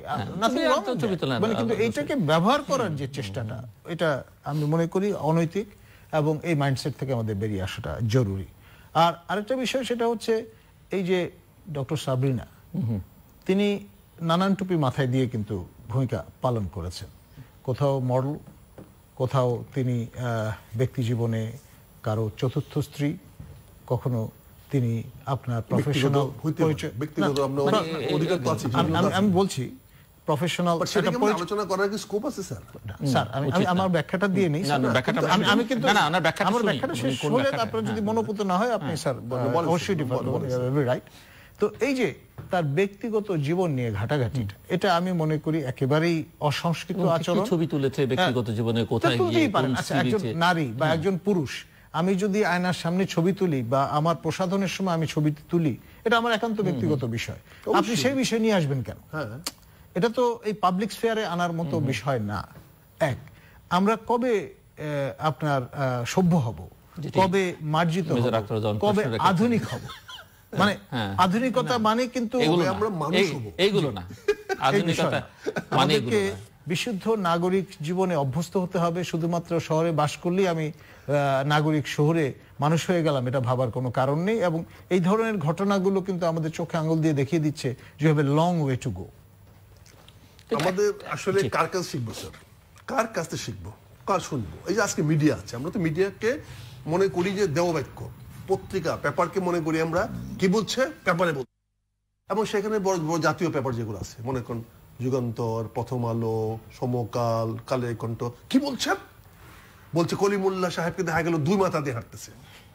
কিন্তু এইটাকে ব্যবহার করার যে চেষ্টাটা, এটা আমি মনে করি অনৈতিক, এবং এই মাইন্ডসেট থেকে আমাদের বেরিয়ে আসাটা জরুরি। আর আরেকটা বিষয়, সেটা হচ্ছে এই যে ডক্টর সাবরিনা, তিনি নানান টুপি মাথায় দিয়ে কিন্তু ভূমিকা পালন করেছেন। কোথাও মডেল, কোথাও তিনি ব্যক্তি জীবনে কারো চতুর্থ স্ত্রী, কখনো তিনি আপনার প্রফেশনাল পরিচয়। আমি বলছি প্রফেশনাল আলোচনা করার কি স্কোপ আছে স্যার? স্যার আমি আমার ব্যাখ্যাটা দিয়ে নিই, আমি কিন্তু আমার ব্যাখ্যাটা শেষ হলে আপনার যদি মনোপুত না হয় আপনি স্যার অবশ্যই ডিফার করবেন, রাইট? তো এই যে তার ব্যক্তিগত জীবন নিয়ে ঘাটাঘাটিটা, এটা আমি মনে করি একেবারেই অসংস্কৃত আচরণ। ছবি তুলেছে ব্যক্তিগত জীবনে, কোথায় গিয়ে কোন একজন নারী বা একজন পুরুষ, আমি যদি আয়নার সামনে ছবি তুলি বা আমার প্রসাধনের সময় আমি ছবি তুলি, এটা আমার একান্ত ব্যক্তিগত বিষয়। আপনি সেই বিষয় নিয়ে আসবেন কেন? এটা তো এই পাবলিক স্ফিয়ারে আনার মতো বিষয় না। এক, আমরা কবে আপনার সভ্য হব, কবে মার্জিত হব, কবে আধুনিক হব? মানে আধুনিকতা মানে কিন্তু আমরা মানুষ হব, এইগুলো না। আধুনিকতা মানে আমাদেরকে বিশুদ্ধ নাগরিক জীবনে অভ্যস্ত হতে হবে। শুধুমাত্র শহরে বাস করলেই আমি নাগরিক, শহরে মানুষ হয়ে গেলাম, এটা ভাবার কোনো কারণ নেই। এবং এই ধরনের ঘটনাগুলো কিন্তু আমাদের চোখে আঙুল দিয়ে দেখিয়ে দিচ্ছে যে হবে লং ওয়ে টু গো। আমাদের আসলে কার কাছে শিখবো স্যার? কার কাছে শিখবো, কার শুনবো? এই যে আজকে মিডিয়া আছে, আমরা তো মিডিয়াকে মনে করি যে দেববাক্য, পত্রিকা, পেপারকে মনে করি আমরা কি বলছে পেপারে বলছে, এবং সেখানে বড় বড় জাতীয় পেপার যেগুলো আছে, মনে করুন যুগান্তর, প্রথম আলো, সমকাল, কালের কণ্ঠ, কি বলছেন? বলছে কলিমুল্লাহ সাহেবকে দেখা গেল দুই মাথা দিয়ে হাঁটতেছে।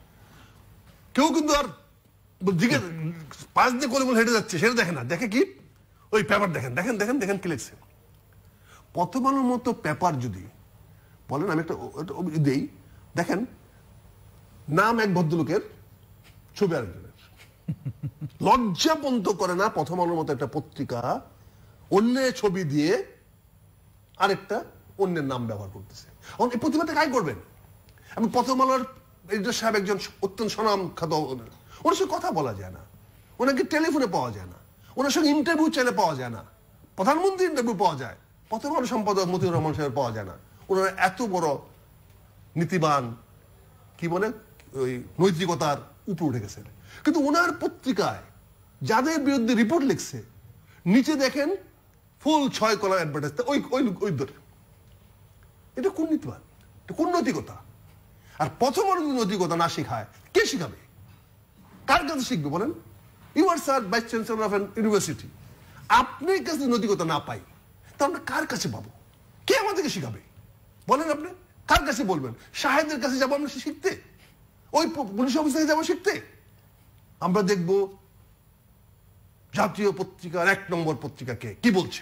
কেউ কিন্তু আর দিকে পাঁচ দিয়ে কলিমুল্লাহ হেঁটে যাচ্ছে সেটা দেখে না, দেখে কি ওই পেপার দেখেন দেখেন দেখেন দেখেন কি লিখছে। প্রথম আলোর মতো পেপার যদি বলেন, আমি একটা দেই, দেখেন নাম এক ভদ্রলোকের, ছবি আরেকজনের, লজ্জা পন্ত করে না প্রথম আলোর মতো একটা পত্রিকা অন্যের ছবি দিয়ে আরেকটা অন্যের নাম ব্যবহার করতেছে। এই প্রতিবাদটা কাই করবেন? আমি প্রথম আলোর এডিটর সাহেব একজন অত্যন্ত সুনাম খ্যাত, ওনার সঙ্গে কথা বলা যায় না, ওনাকে টেলিফোনে পাওয়া যায় না, ওনার সঙ্গে ইন্টারভিউ চাইলে পাওয়া যায় না, প্রধানমন্ত্রী ইন্টারভিউ পাওয়া যায়, প্রথম আলো সম্পাদক মতিউর রহমান সাহেব পাওয়া যায় না। ওনারা এত বড় নীতিবান, কি বলে ওই নৈতিকতার উপর উঠে গেছেন, কিন্তু ওনার পত্রিকায় যাদের বিরুদ্ধে রিপোর্ট লিখছে নিচে দেখেন ফুল ছয় কলার অ্যাডভার্টাইজ, ওই ওই ওই ধরে। এটা কোন নীতিবান, এটা কোন নৈতিকতা? আর প্রথম আলো নৈতিকতা না শেখায় কে শিখাবে? কার কাছে শিখবে বলেন? You are sir vice chancellor of an university, আপনি কাছে নৈতিকতা না পাই তা আমরা কার কাছে পাবো? কে আমাদেরকে শিখাবে বলেন? আপনি কার কাছে বলবেন? সাহেবদের কাছে যাবো আমরা শিখতে? ওই পুলিশ অফিস থেকে যাবো শিখতে? আমরা দেখব জাতীয় পত্রিকার এক নম্বর পত্রিকাকে কি বলছে,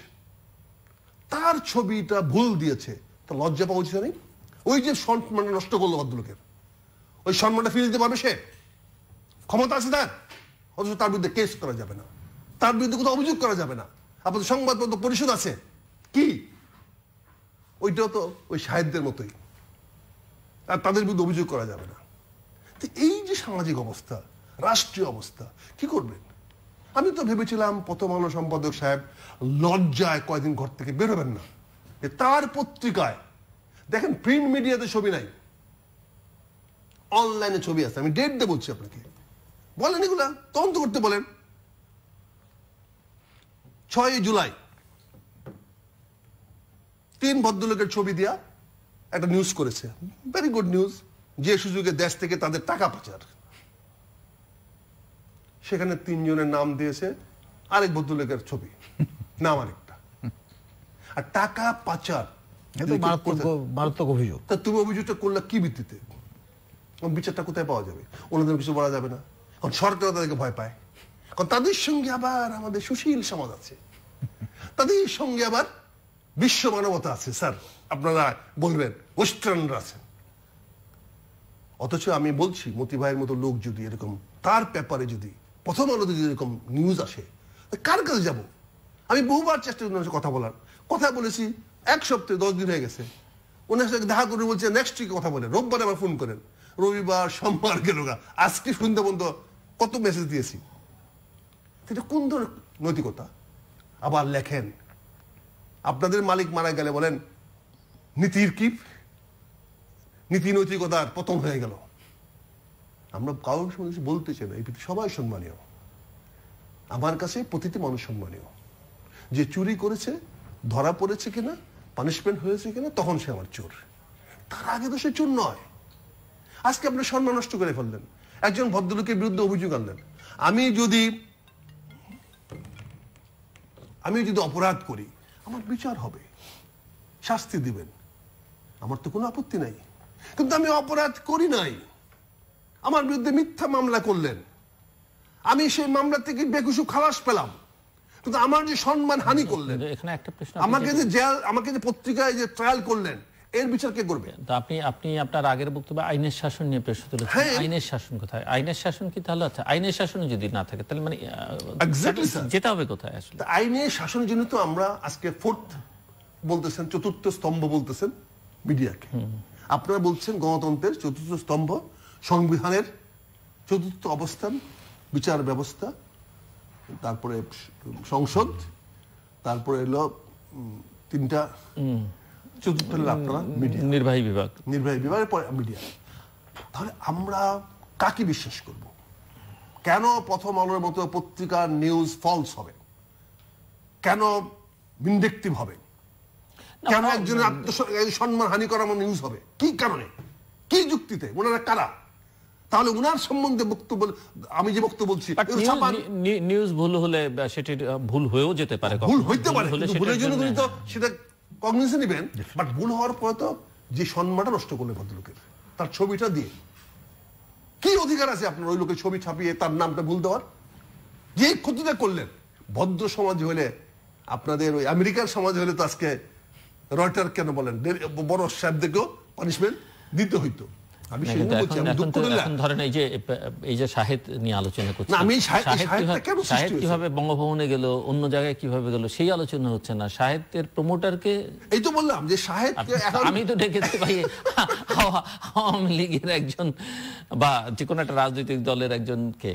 তার ছবিটা ভুল দিয়েছে, তা লজ্জা পাওয়া উচিত নেই? ওই যে সম্মান নষ্ট করলো ভদ্রলোকের, ওই সম্মানটা ফিরে দিতে পারবে সে? ক্ষমতা আছে তার? অথচ তার বিরুদ্ধে কেস করা যাবে না, তার বিরুদ্ধে কোথাও অভিযোগ করা যাবে না। আপনাদের সংবাদপত্র পরিষদ আছে কি, ওইটাও তো ওই সাহেবদের মতোই, আর তাদের বিরুদ্ধে অভিযোগ করা যাবে না। এই যে সামাজিক অবস্থা, রাষ্ট্রীয় অবস্থা, কি করবেন? আমি তো ভেবেছিলাম প্রথম আলো সম্পাদক সাহেব লজ্জায় কয়দিন ঘর থেকে বেরোবেন না, তার পত্রিকায় দেখেন প্রিন্ট মিডিয়াতে ছবি নাই, অনলাইনে ছবি আছে। আমি ডেট দিয়ে বলছি আপনাকে, বলেন এগুলা তদন্ত করতে বলেন। ছয় জুলাই তিন ভদ্রলোকের ছবি দিয়া একটা নিউজ করেছে, ভেরি গুড নিউজ, যে সুযোগে দেশ থেকে তাদের টাকা পাচার। সেখানে তিনজনের নাম দিয়েছে, আরেক ভদ্রলোকের ছবি, নাম আরেকটা। আর টাকা পাচার মারাত্মক অভিযোগ। তা তুমি অভিযোগটা করলে কি ভিত্তিতে? বিচারটা কোথায় পাওয়া যাবে? ওনাদের কিছু বলা যাবে না, কারণ সরকার তাদেরকে ভয় পায়, কারণ তাদের সঙ্গে আবার আমাদের সুশীল সমাজ আছে, তাদের সঙ্গে আবার বিশ্ব মানবতা আছে। স্যার আপনারা বলবেন ওয়েস্টার্নরা আছেন, অথচ আমি বলছি মতি ভাইয়ের মতো লোক যদি এরকম তার পেপারে যদি প্রথম আলোতে যদি এরকম নিউজ আসে, কার কাছে যাব? আমি বহুবার চেষ্টা করি কথা বলার, কথা বলেছি, এক সপ্তাহে দশ দিন হয়ে গেছে, ওনার সাথে দেখা করে বলছে নেক্সট উইকে কথা বলেন, রোববার আবার ফোন করেন, রবিবার সোমবার গেল গা, আজকে সন্ধ্যা পর্যন্ত কত মেসেজ দিয়েছি। এটা কোন ধরনের নৈতিকতা? আবার লেখেন আপনাদের মালিক মারা গেলে বলেন নীতির কি, নীতি নৈতিকতার পতন হয়ে গেল। আমরা কারোর সঙ্গে বলতে চাই না, এই পৃথিবী সবাই সম্মানীয়, আমার কাছে প্রতিটি মানুষ সম্মানীয়। যে চুরি করেছে ধরা পড়েছে কিনা, পানিশমেন্ট হয়েছে কিনা, তখন সে আমার চোর, তার আগে তো সে চোর নয়। আজকে আপনি সম্মান নষ্ট করে ফেললেন, একজন ভদ্রলোকের বিরুদ্ধে অভিযোগ আনলেন। আমি যদি আমি যদি অপরাধ করি, আমার বিচার হবে, শাস্তি দিবেন, আমার তো কোনো আপত্তি নাই। কিন্তু আমি অপরাধ করি নাই, আমার বিরুদ্ধে মিথ্যা মামলা করলেন, আমি সেই মামলা থেকে বেকুসু খালাস পেলাম, কিন্তু আমার যে সম্মান হানি করলেন, আমাকে যে জেল, আমাকে যে পত্রিকায় যে ট্রায়াল করলেন, এর বিচার কে করবে? আপনি আপনি আপনার আগের বক্তব্যে আইনের শাসন নিয়ে প্রশ্ন তুলেছেন। আইনের শাসন কোথায়? আইনের শাসন কি তাহলে আছে? আইনের শাসন যদি না থাকে তাহলে মানে যেটা হবে কোথায় আসলে? আইনের শাসনের জন্য তো আমরা আজকে ফোর্থ বলতেছেন, চতুর্থ স্তম্ভ বলতেছেন মিডিয়াকে। আপনারা বলছেন গণতন্ত্রের চতুর্থ স্তম্ভ, সংবিধানের চতুর্থ অবস্থান বিচার ব্যবস্থা, তারপরে সংসদ, তারপরে এলো তিনটা, চতুর্থ হলো আপনারা মিডিয়া, নির্বাহী বিভাগ, নির্বাহী বিভাগের পরে মিডিয়া। তাহলে আমরা কাকে বিশ্বাস করব? কেন প্রথম আলোর মতো পত্রিকার নিউজ ফলস হবে? কেন ভিন্ডিকটিভ হবে? কেন একজনের আত্মসম্মান হানি করা নিউজ হবে? কি কারণে, কি যুক্তিতে? ওনারা কারা? তাহলে উনার সম্বন্ধে বক্তব্য, আমি যে বক্তব্য বলছি, নিউজ ভুল হলে সেটি ভুল হয়েও যেতে পারে, ভুল হইতে পারে, ভুলের জন্য তুমি তো সেটা কগনিশন নেবেন। বাট ভুল হওয়ার পরে তো যে সম্মানটা নষ্ট করলেন ভদ্রলোকের, তার ছবিটা দিয়ে কি অধিকার আছে আপনার ওই লোকের ছবি ছাপিয়ে তার নামটা ভুল দেওয়ার? যে ক্ষতিটা করলেন, ভদ্র সমাজ হলে, আপনাদের ওই আমেরিকার সমাজ হলে তো আজকে রয়টার কেন বলেন, বড় সাহেবদেরকেও পানিশমেন্ট দিতে হইতো। আমি ধরেন এই যে এই যে শাহেদ নিয়ে আলোচনা করছি, শাহেদ কিভাবে বঙ্গভবনে গেল, অন্য জায়গায় কিভাবে গেল, সেই আলোচনা হচ্ছে না। শাহেদের প্রমোটারকে, এই তো বললাম যে শাহেদ, আমি তো দেখতে পাই আওয়ামী লীগের একজন বা যে কোনো একটা রাজনৈতিক দলের একজনকে,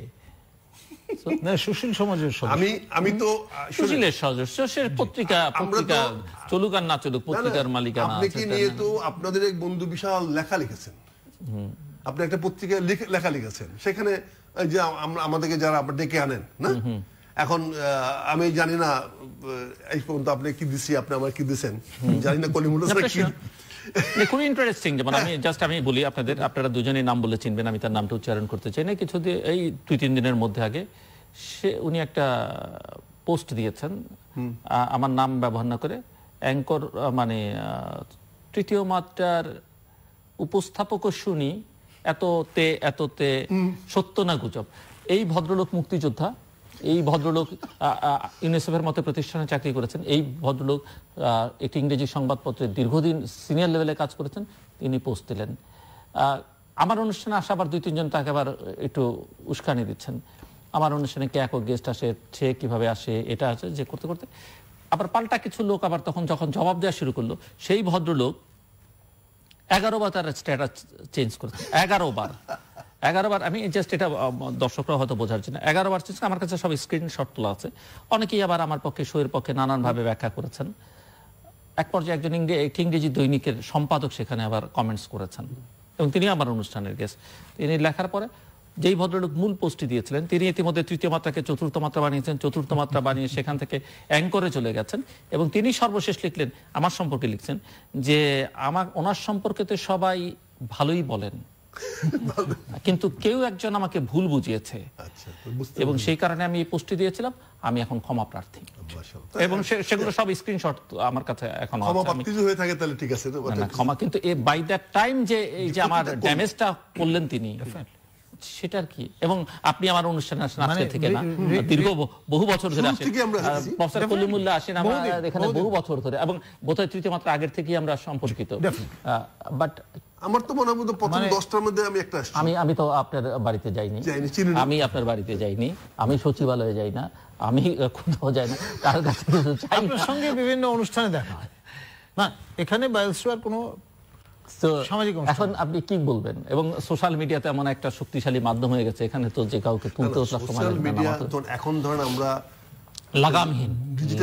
সুশীল সমাজের, আমি আমি তো সুশীলের সদস্য, সে পত্রিকা পত্রিকা চলুক আর না চলুক, পত্রিকার মালিকানা। আপনাকে নিয়ে তো আপনাদের এক বন্ধু বিশাল লেখা লিখেছেন, আপনি একটা পত্রিকায় লেখা লিখেছেন, সেখানে যে আমাদেরকে যারা আপনি ডেকে আনেন না, এখন আমি জানি না এই পর্যন্ত আপনি কি দিছি, আপনি আমার কি দিচ্ছেন জানি না, কলিমুল্লাহ কি খুবই ইন্টারেস্টিং। যেমন আমি জাস্ট আমি বলি আপনাদের, আপনারা দুজনেই নাম বলে চিনবেন, আমি তার নামটা উচ্চারণ করতে চাই না। কিছু এই দুই তিন দিনের মধ্যে আগে সে উনি একটা পোস্ট দিয়েছেন আমার নাম ব্যবহার না করে, অ্যাঙ্কর মানে তৃতীয় মাত্রার উপস্থাপক শুনি এততে এততে সত্য না গুজব। এই ভদ্রলোক মুক্তিযোদ্ধা, এই ভদ্রলোক ইউনিসেফের মতো প্রতিষ্ঠানে চাকরি করেছেন, এই ভদ্রলোক একটি ইংরেজি সংবাদপত্রের দীর্ঘদিন সিনিয়র লেভেলে কাজ করেছেন, তিনি পোস্ট দিলেন। আমার অনুষ্ঠানে আসা আবার দুই তিনজন তাকে আবার একটু উস্কানি দিচ্ছেন, আমার অনুষ্ঠানে কে এক গেস্ট আসে, সে কিভাবে আসে, এটা আছে যে করতে করতে আবার পাল্টা কিছু লোক আবার তখন যখন জবাব দেওয়া শুরু করলো, সেই ভদ্রলোক এগারো বার তার স্ট্যাটাস চেঞ্জ করেছে, এগারো বার এগারো বার আমি জাস্ট এটা দর্শকরা হয়তো বোঝার জন্য এগারো বার চেঞ্জ, আমার কাছে সব স্ক্রিনশট তোলা আছে। অনেকেই আবার আমার পক্ষে শোয়ের পক্ষে নানানভাবে ব্যাখ্যা করেছেন। এক পর্যায়ে একজন ইংরেজি দৈনিকের সম্পাদক সেখানে আবার কমেন্টস করেছেন, এবং তিনি আমার অনুষ্ঠানের গেস্ট। তিনি লেখার পরে যেই ভদ্রলোক মূল পোস্টটি দিয়েছিলেন, তিনি ইতিমধ্যে তৃতীয় মাত্রাকে চতুর্থ মাত্রা বানিয়েছেন, চতুর্থ মাত্রা বানিয়ে সেখান থেকে অ্যাঙ্করে চলে গেছেন, এবং তিনি সর্বশেষ লিখলেন, আমার সম্পর্কে লিখছেন যে আমার ওনার সম্পর্কে তো সবাই ভালোই বলেন, কিন্তু কেউ একজন আমাকে ভুল বুঝিয়েছে, এবং সেই কারণে আমি এই পোস্টটি দিয়েছিলাম, আমি এখন ক্ষমা প্রার্থী। এবং সেগুলো সব স্ক্রিনশট আমার কাছে এখন ক্ষমা, কিন্তু বাই দ্যাট টাইম যে এই যে আমার ড্যামেজটা করলেন তিনি, সেটার কি। এবং আপনি আমার অনুষ্ঠানে আসেন আজকে থেকে না, দীর্ঘ বহু বছর ধরে আসেন, প্রফেসর কলিমুল্লাহ আসেন আমরা এখানে বহু বছর ধরে, এবং বোধহয় তৃতীয় মাত্রা আগের থেকেই আমরা সম্পর্কিত। বাট আমার তো মনে হয় প্রথম দশটার মধ্যে আমি একটা আমি আমি তো আপনার বাড়িতে যাইনি, আমি আপনার বাড়িতে যাইনি, আমি সচিবালয়ে যাই না, আমি কোথাও যাই না, কার কাছে কিছু চাই। আপনার সঙ্গে বিভিন্ন অনুষ্ঠানে দেখা হয় না, এখানে বায়োস্ফিয়ার কোনো সামাজিক। এখন আপনি কি বলবেন? এবং সোশ্যাল মিডিয়াতে এমন একটা শক্তিশালী মাধ্যম হয়ে গেছে, এখানে তো যে কাউকে তুলতেও এখন ধরেন আমরা লাগামহীন,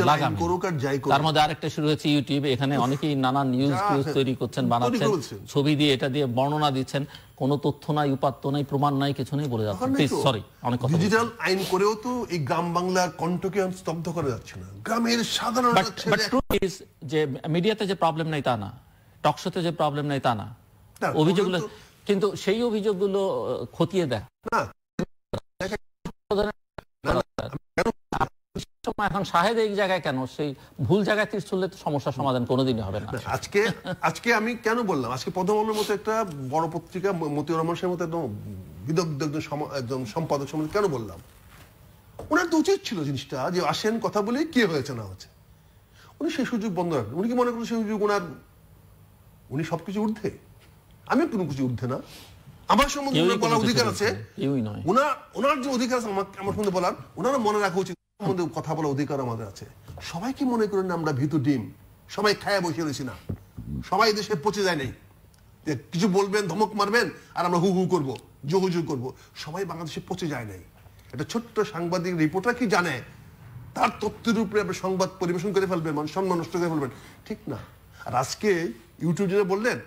তার মধ্যে আরেকটা শুরু হয়েছে ইউটিউবে, এখানে অনেকেই নানা নিউজ নিউজ তৈরি করছেন, বানাচ্ছেন, ছবি দিয়ে এটা দিয়ে বর্ণনা দিচ্ছেন, কোনো তথ্য নাই, উপাত্ত নাই, প্রমাণ নাই, কিছু নেই বলে যাচ্ছেন। প্লিজ সরি, অনেক কথা। ডিজিটাল আইন করেও তো এই গ্রাম বাংলার কণ্ঠকে স্তব্ধ করা যাচ্ছে না, গ্রামের সাধারণ। বাট ট্রুথ ইজ যে মিডিয়াতে যে প্রবলেম নাই তা না, টকশোতে যে প্রবলেম নাই তা না, অভিযোগগুলো, কিন্তু সেই অভিযোগগুলো খতিয়ে দেখ না। এখন শাহেদ এই জায়গায় কেন? সেই ভুল জায়গায় তীর ছুড়লে তো সমস্যার সমাধান কোনোদিনই হবে না। আজকে আজকে আমি কেন বললাম, আজকে প্রথম মতো একটা বড় পত্রিকা মতিউর রহমান সাহেবের মতো একদম বিদগ্ধ একজন সম্পাদক সম্বন্ধে কেন বললাম, ওনার তো উচিত ছিল জিনিসটা যে আসেন কথা বলে কি হয়েছে না হয়েছে, উনি সেই সুযোগ বন্ধ রাখবেন। উনি কি মনে করেন সেই সুযোগ ওনার, উনি সবকিছু ঊর্ধ্বে? আমি কোনো কিছু ঊর্ধ্বে না, আমার সম্বন্ধে বলার অধিকার আছে, ওনার ওনার যে অধিকার আছে আমার সম্বন্ধে বলার, ওনারও মনে রাখা উচিত সম্বন্ধে কথা বলার অধিকার আমাদের আছে। সবাই কি মনে করেন আমরা ভীতু ডিম, সবাই খায়া বসে রয়েছি না, সবাই দেশে পচে যায় নাই, কিছু বলবেন ধমক মারবেন আর আমরা হু হু করবো, যোগাযোগ করবো, সবাই বাংলাদেশে পচে যায় নাই। একটা ছোট্ট সাংবাদিক রিপোর্টার কি জানে তার তথ্যের উপরে আপনি সংবাদ পরিবেশন করে ফেলবেন, মানুষ সম্মান নষ্ট করে ফেলবেন, ঠিক না। আর আজকে ইউটিউব যেটা বললেন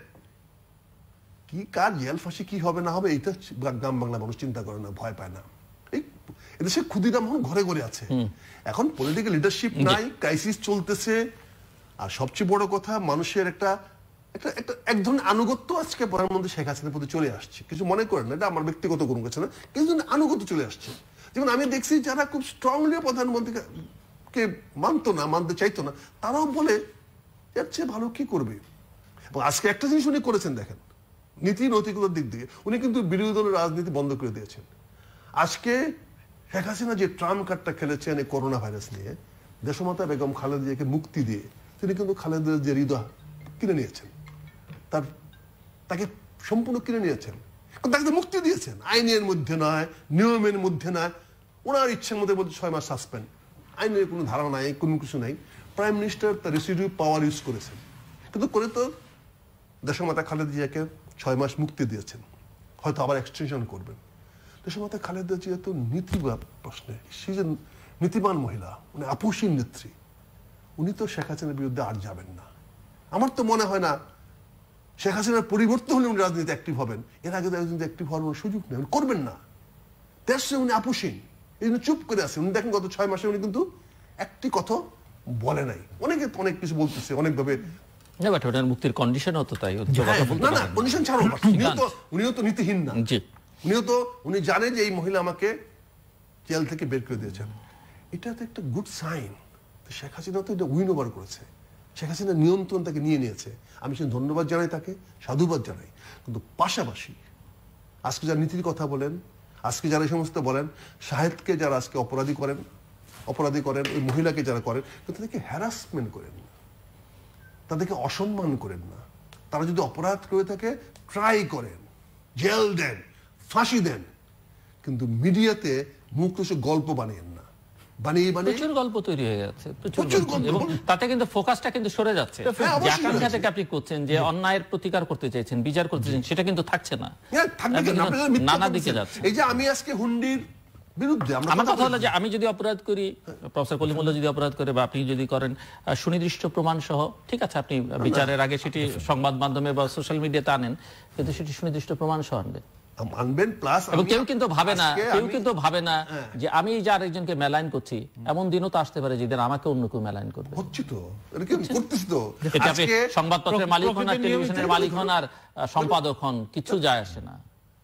কি কার জেল ফাঁসি কি হবে না হবে এইটা গ্রাম বাংলা মানুষ চিন্তা করে না, ভয় পায় না। এই এদেশে ক্ষুদিরাম ঘরে ঘরে আছে, এখন পলিটিক্যাল লিডারশিপ নাই, ক্রাইসিস চলতেছে, আর সবচেয়ে বড় কথা মানুষের একটা একটা একটা এক ধরনের আনুগত্য আজকে প্রধানমন্ত্রী শেখ হাসিনার প্রতি চলে আসছে। কিছু মনে করেন না, এটা আমার ব্যক্তিগত কোনো কিছু না, কিছু আনুগত্য চলে আসছে। যেমন আমি দেখছি যারা খুব স্ট্রংলি প্রধানমন্ত্রীকে মানতো না, মানতে চাইতো না, তারাও বলে এর চেয়ে ভালো কি করবে। এবং আজকে একটা জিনিস উনি করেছেন দেখেন, নীতি নৈতিকতার দিক দিয়ে উনি কিন্তু বিরোধী দলের রাজনীতি বন্ধ করে দিয়েছেন। আজকে শেখ হাসিনা যে ট্রাম্প কার্ডটা খেলেছেন এই করোনা ভাইরাস নিয়ে, দেশমাতা বেগম খালেদা জিয়াকে মুক্তি দিয়ে তিনি কিন্তু খালেদা জিয়ার হৃদয় কিনে নিয়েছেন, তার তাকে সম্পূর্ণ কিনে নিয়েছেন, তাকে মুক্তি দিয়েছেন, আইনের মধ্যে নয়, নিয়মের মধ্যে নয়, ওনার ইচ্ছার মধ্যে বলতে ছয় মাস সাসপেন্ড, আইনের কোনো ধারণা নাই, কোনো কিছু নাই। প্রাইম মিনিস্টার তার রেসিডিউ পাওয়ার ইউজ করেছেন, কিন্তু করে তো দেশমাতা খালেদা জিয়াকে ছয় মাস মুক্তি দিয়েছেন, হয়তো আবার এক্সটেনশন করবেন। দেশমাতা খালেদা জিয়া তো নীতিবাদ প্রশ্নে সে যে নীতিবান মহিলা, উনি আপোষহীন নেত্রী, উনি তো শেখ হাসিনার বিরুদ্ধে আর যাবেন না। আমার তো মনে হয় না শেখ হাসিনার পরিবর্তন হলে উনি রাজনীতি অ্যাক্টিভ হবেন, এর আগে রাজনীতি অ্যাক্টিভ হওয়ার সুযোগ নেই, করবেন না। দেশে উনি আপোষহীন, এই জন্য চুপ করে আছেন। উনি দেখেন গত ছয় মাসে উনি কিন্তু একটি কথা বলে নাই, অনেকে অনেক কিছু বলতেছে অনেকভাবে, মুক্তির কন্ডিশনও তো তাই, না না কন্ডিশন ছাড়ো, উনিও তো নীতিহীন না, উনিও তো উনি জানেন যে এই মহিলা আমাকে জেল থেকে বের করে দিয়েছেন, এটা তো একটা গুড সাইন। শেখ হাসিনা তো এটা উইন ওভার করেছে, শেখ হাসিনা নিয়ন্ত্রণ তাকে নিয়ে নিয়েছে, আমি সে ধন্যবাদ জানাই, তাকে সাধুবাদ জানাই। কিন্তু পাশাপাশি আজকে যারা নীতির কথা বলেন, আজকে যারা এই সমস্ত বলেন, শাহেদকে যারা আজকে অপরাধী করেন অপরাধী করেন ওই মহিলাকে যারা করেন, তাদেরকে হ্যারাসমেন্ট করেন না, তাদেরকে অসম্মান করেন না। তারা যদি অপরাধ করে থাকে ট্রাই করেন, জেল দেন, ফাঁসি দেন, কিন্তু মিডিয়াতে মুখ তো গল্প বানিয়েন না, বানিয়ে বানিয়ে প্রচুর গল্প তৈরি হয়ে যাচ্ছে, প্রচুর গল্প, এবং তাতে কিন্তু ফোকাসটা কিন্তু সরে যাচ্ছে। যে আকাঙ্ক্ষা থেকে আপনি করছেন যে অন্যায়ের প্রতিকার করতে চাইছেন, বিচার করতে চাইছেন, সেটা কিন্তু থাকছে না, নানা দিকে যাচ্ছে। এই যে আমি আজকে হুন্ডির বিরুদ্ধে, আমার কথা হলো যে আমি যদি অপরাধ করি, প্রফেসর কলিমুল্লাহ যদি অপরাধ করে বা আপনি যদি করেন, সুনির্দিষ্ট প্রমাণ সহ, ঠিক আছে আপনি বিচারের আগে সেটি সংবাদ মাধ্যমে বা সোশ্যাল মিডিয়াতে আনেন, কিন্তু সেটি সুনির্দিষ্ট প্রমাণ সহ আনবেন আনবেন। প্লাস এবং কেউ কিন্তু ভাবে না, কেউ কিন্তু ভাবে না যে আমি যে আরেকজনকে মেলাইন করছি, এমন দিনও তো আসতে পারে যেদিন আমাকে অন্য কেউ মেলাইন করবে। হচ্ছে তো, এরকম করতেছ তো। আজকে সংবাদপত্রের মালিক হন আর টেলিভিশনের মালিক হন আর সম্পাদক হন, কিছু যায় আসে না।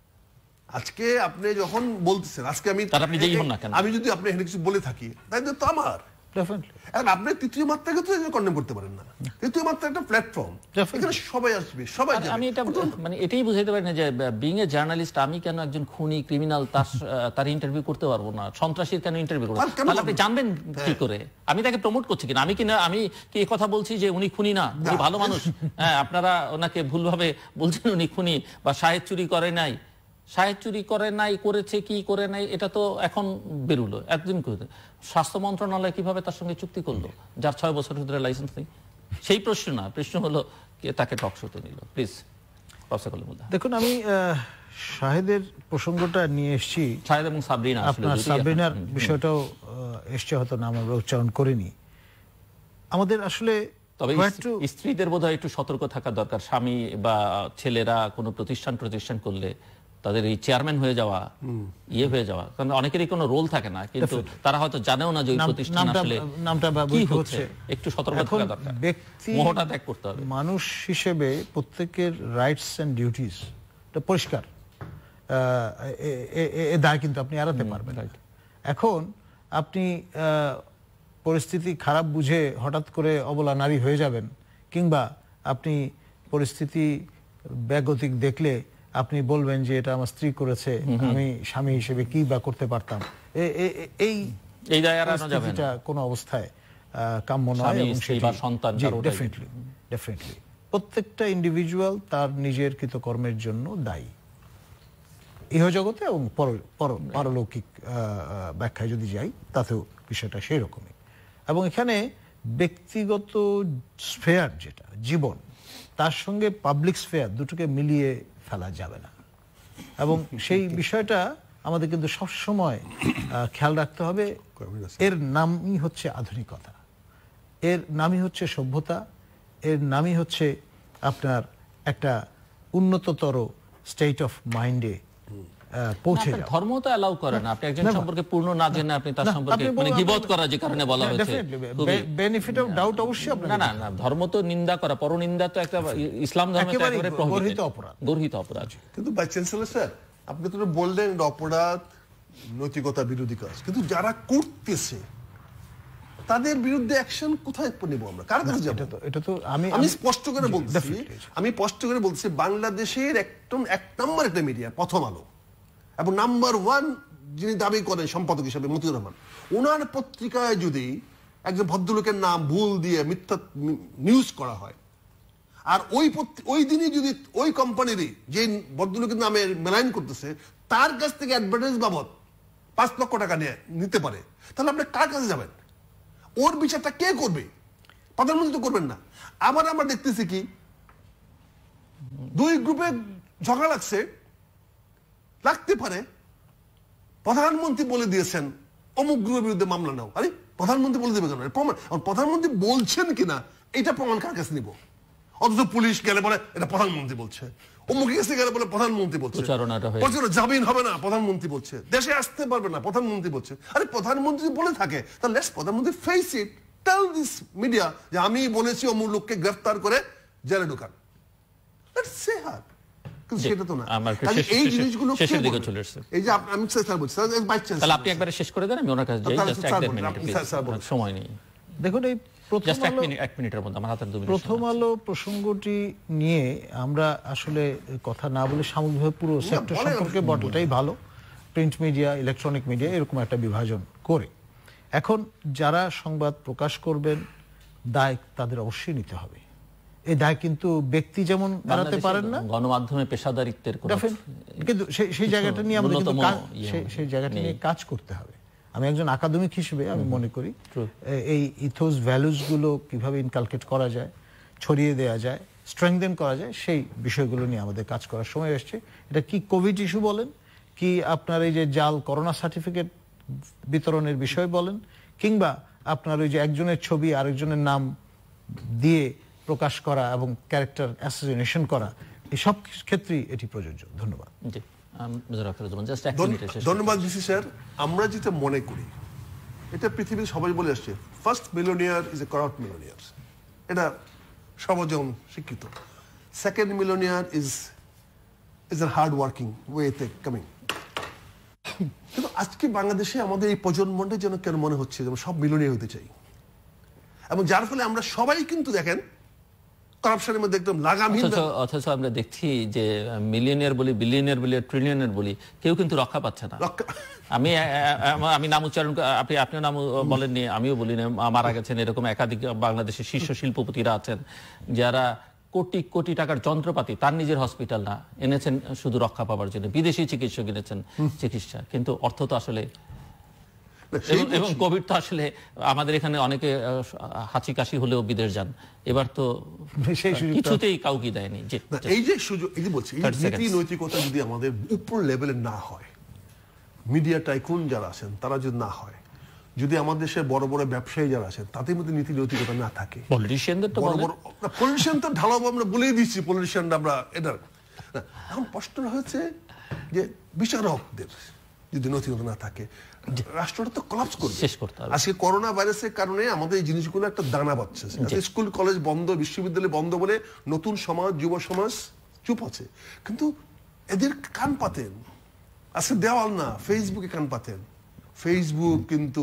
আজকে আপনি যখন বলতেছেন, আজকে আমি আপনি যেই হন না কেন, আমি যদি আপনি এখানে কিছু বলে থাকি, তাই তো আমার এখন আপনি তৃতীয় মাত্রাকে তো কন্ডেম করতে পারেন না। তৃতীয় মাত্রা একটা প্ল্যাটফর্ম, এখানে সবাই আসবে, সবাই যাবে। আমি এটা মানে এটাই বুঝাইতে পারি না যে বিং এ জার্নালিস্ট আমি কেন একজন খুনি ক্রিমিনাল তার তার ইন্টারভিউ করতে পারবো না, সন্ত্রাসীর কেন ইন্টারভিউ করবো? তাহলে আপনি জানবেন কি করে আমি তাকে প্রমোট করছি কিনা? আমি কিনা আমি কি এই কথা বলছি যে উনি খুনি না, উনি ভালো মানুষ, হ্যাঁ আপনারা ওনাকে ভুলভাবে বলছেন উনি খুনি, বা শাহেদ চুরি করে নাই, শাহেদ চুরি করে নাই, করেছে কি করে নাই, এটা তো এখন বেরুলো একদিন করে। স্বাস্থ্য মন্ত্রণালয় কিভাবে তার সঙ্গে চুক্তি করলো যার ছয় বছর ধরে লাইসেন্স নেই? সেই প্রশ্ন না, প্রশ্ন হলো কে তাকে টক শোতে নিল। Please professor Kalimullah. দেখুন, আমি শাহেদের প্রসঙ্গটা নিয়ে এসেছি, শাহেদ এবং সাবরিনা, আপনার সাবরিনার বিষয়টাও এসছে, হয়তো নাম আমরা উচ্চারণ করিনি। আমাদের আসলে তবে স্ত্রীদের বোধহয় একটু সতর্ক থাকা দরকার। স্বামী বা ছেলেরা কোনো প্রতিষ্ঠান প্রতিষ্ঠান করলে তাদের এই চেয়ারম্যান হয়ে যাওয়া, ইয়ে হয়ে যাওয়া, কারণ অনেকেরই কোনো রোল থাকে না, কিন্তু তারা হয়তো জানেও না যে ওই প্রতিষ্ঠান আসলে নামটা কি হচ্ছে, একটু সতর্ক থাকা দরকার। ব্যক্তি মোহটা ত্যাগ করতে হবে। মানুষ হিসেবে প্রত্যেকের রাইটস এন্ড ডিউটিস এটা পরিষ্কার, এ দায় কিন্তু আপনি এড়াতে পারবেন। এখন আপনি পরিস্থিতি খারাপ বুঝে হঠাৎ করে অবলা নারী হয়ে যাবেন, কিংবা আপনি পরিস্থিতি ব্যাগতিক দেখলে আপনি বলবেন যে এটা আমার স্ত্রী করেছে, আমি স্বামী হিসেবে কি বা করতে পারতাম, এই এই দায়রা যাবে না কোনো অবস্থায় কাম্য নয়। এবং সেটা সন্তান ডেফিনেটলি ডেফিনেটলি প্রত্যেকটা ইন্ডিভিজুয়াল তার নিজের কৃতকর্মের জন্য দায়ী, ইহজগতে এবং পারলৌকিক ব্যাখ্যায় যদি যাই তাতেও বিষয়টা সেই রকমই। এবং এখানে ব্যক্তিগত স্ফেয়ার যেটা জীবন, তার সঙ্গে পাবলিক স্ফেয়ার দুটোকে মিলিয়ে ফেলা যাবে না। এবং সেই বিষয়টা আমাদের কিন্তু সবসময় খেয়াল রাখতে হবে। এর নামই হচ্ছে আধুনিকতা, এর নামই হচ্ছে সভ্যতা, এর নামই হচ্ছে আপনার একটা উন্নততর স্টেট অফ মাইন্ডে পৌঁছে যাওয়া। ধর্ম তো অ্যালাউ করে না আপনি একজন সম্পর্কে পূর্ণ না জেনে আপনি তার সম্পর্কে মানে গীবত করা, যে কারণে বলা হয়েছে বেনিফিট অফ ডাউট অবশ্যই আপনার। না না না ধর্ম তো নিন্দা করা, পরনিন্দা তো একটা ইসলাম ধর্মে একেবারে গর্হিত অপরাধ, গর্হিত অপরাধ। কিন্তু ভাইস চ্যান্সেলর স্যার, আপনি তো বললেন এটা অপরাধ, নৈতিকতা বিরোধী কাজ, কিন্তু যারা করতেছে তাদের বিরুদ্ধে অ্যাকশন কোথায় নেব আমরা, কার কাছে যাব? এটা তো আমি আমি স্পষ্ট করে বলছি, আমি স্পষ্ট করে বলছি বাংলাদেশের একদম এক নম্বর একটা মিডিয়া প্রথম আলো, এবং নাম্বার ওয়ান যিনি দাবি করেন সম্পাদক হিসেবে মতিউর রহমান, ওনার পত্রিকায় যদি একজন ভদ্রলোকের নাম ভুল দিয়ে মিথ্যা নিউজ করা হয়, আর ওই ওই দিনই যদি ওই কোম্পানিরই যে ভদ্রলোকের নামে মেলাইন করতেছে তার কাছ থেকে অ্যাডভার্টাইজ বাবদ পাঁচ লক্ষ টাকা নিয়ে নিতে পারে, তাহলে আপনি কার কাছে যাবেন? ওর বিচারটা কে করবে? প্রধানমন্ত্রী তো করবেন না। আবার আমরা দেখতেছি কি দুই গ্রুপে ঝগড়া লাগছে, লাগতে পারে প্রধানমন্ত্রী বলে দিয়েছেন অমুক গ্রুপের বিরুদ্ধে মামলা নাও। আরে প্রধানমন্ত্রী বলে দেবে কেন? প্রধানমন্ত্রী বলছেন কিনা এটা প্রমাণ কার কাছে নিব? অথচ পুলিশ গেলে বলে এটা প্রধানমন্ত্রী বলছে, অমুক কাছে গেলে বলে প্রধানমন্ত্রী বলছে, জামিন হবে না প্রধানমন্ত্রী বলছে, দেশে আসতে পারবে না প্রধানমন্ত্রী বলছে। আরে প্রধানমন্ত্রী বলে থাকে তাহলে লেটস প্রধানমন্ত্রী face it, tell this media যে আমি বলেছি অমুক লোককে গ্রেফতার করে জেলে ঢোকান। লেটস সে হার। কিন্তু সেটা তো না। এই জিনিসগুলো শেষের দিকে চলে আসছে। এই যে আমি স্যার বলছি ভাইস চ্যান্সেলর, তাহলে আপনি একবারে শেষ করে দেন, আমি ওনার কাছে যাই, জাস্ট এক দেড় মিনিট প্লিজ, সময় নেই। দেখুন এই জাস্ট এক মিনিট এক মিনিটের মধ্যে আমার হাতে দুই মিনিট। প্রথম আলো প্রসঙ্গটি নিয়ে আমরা আসলে কথা না বলে সামগ্রিকভাবে পুরো সেক্টর সম্পর্কে বলাটাই ভালো। প্রিন্ট মিডিয়া, ইলেকট্রনিক মিডিয়া এরকম একটা বিভাজন করে এখন যারা সংবাদ প্রকাশ করবেন দায় তাদের অবশ্যই নিতে হবে। এই দায় কিন্তু ব্যক্তি যেমন এড়াতে পারেন না, গণমাধ্যমে পেশাদারিত্বের কিন্তু সেই জায়গাটা নিয়ে আমাদের কিন্তু সেই জায়গাটা নিয়ে কাজ করতে হবে। আমি একজন একাডেমিক হিসেবে আমি মনে করি এই ইথোস ভ্যালুস গুলো কিভাবে ইনকালকেট করা যায়, ছড়িয়ে দেওয়া যায়, স্ট্রেংথেন করা যায়, সেই বিষয়গুলো নিয়ে আমাদের কাজ করার সময় এসছে। এটা কি কোভিড ইস্যু বলেন, কি আপনার এই যে জাল করোনা সার্টিফিকেট বিতরণের বিষয় বলেন, কিংবা আপনার ওই যে একজনের ছবি আরেকজনের নাম দিয়ে প্রকাশ করা এবং ক্যারেক্টার অ্যাসোসিয়েশন করা, এই সব ক্ষেত্রেই এটি প্রযোজ্য। ধন্যবাদ। ধন্যবাদ ডিসি স্যার। আমরা যেটা মনে করি, এটা পৃথিবীর সবাই বলে আসছে, first millionaire is a corrupt millionaire, এটা সর্বজন স্বীকৃত। Second millionaire is is a hard working ওয়েতে কামিং। কিন্তু আজকে বাংলাদেশে আমাদের এই প্রজন্মটা যেন কেন মনে হচ্ছে যেন সব মিলিয়নিয়ার হতে চাই, এবং যার ফলে আমরা সবাই কিন্তু দেখেন করাপশনের মধ্যে একদম লাগামহীন। অথচ আমরা দেখছি যে মিলিয়নিয়ার বলি, বিলিয়নিয়ার বলি, ট্রিলিয়নিয়ার বলি, কেউ কিন্তু রক্ষা পাচ্ছে না। আমি আমি নাম উচ্চারণ, আপনি আপনিও নাম বলেননি, আমিও বলি না, মারা গেছেন এরকম একাধিক বাংলাদেশের শীর্ষ শিল্পপতিরা আছেন যারা কোটি কোটি টাকার যন্ত্রপাতি, তার নিজের হসপিটাল না, এনেছেন শুধু রক্ষা পাওয়ার জন্য, বিদেশি চিকিৎসক এনেছেন চিকিৎসা, কিন্তু অর্থ তো আসলে। এবং কোভিড তো আসলে আমাদের এখানে অনেকে হাঁচি কাশি হলেও বিদেশ যান, এবার তো কিছুতেই কাউকে দেয়নি। এই যে সুযোগ, এই যে বলছি নীতি নৈতিকতা যদি আমাদের উপর লেভেলে না হয়, মিডিয়া টাইকুন যারা আছেন তারা যদি না হয়, যদি আমাদের দেশের বড় বড় ব্যবসায়ী যারা আছেন তাদের মধ্যে নীতি নৈতিকতা না থাকে, পলিটিশিয়ানদের তো বড় বড় পলিটিশিয়ান তো ঢালাও আমরা বলেই দিচ্ছি, পলিটিশিয়ানরা আমরা এটা এখন প্রশ্ন হচ্ছে যে বিচারকদের যদি নৈতিকতা না থাকে রাষ্ট্রটা তো কলাপস করবে, শেষ করতে হবে। আজকে করোনা ভাইরাসের কারণে আমাদের এই জিনিসগুলো একটা দানা বাঁধছে। স্কুল কলেজ বন্ধ, বিশ্ববিদ্যালয় বন্ধ বলে নতুন সমাজ, যুব সমাজ চুপ আছে, কিন্তু এদের কান পাতেন আজকে দেওয়াল না, ফেসবুকে কান পাতেন। ফেসবুক কিন্তু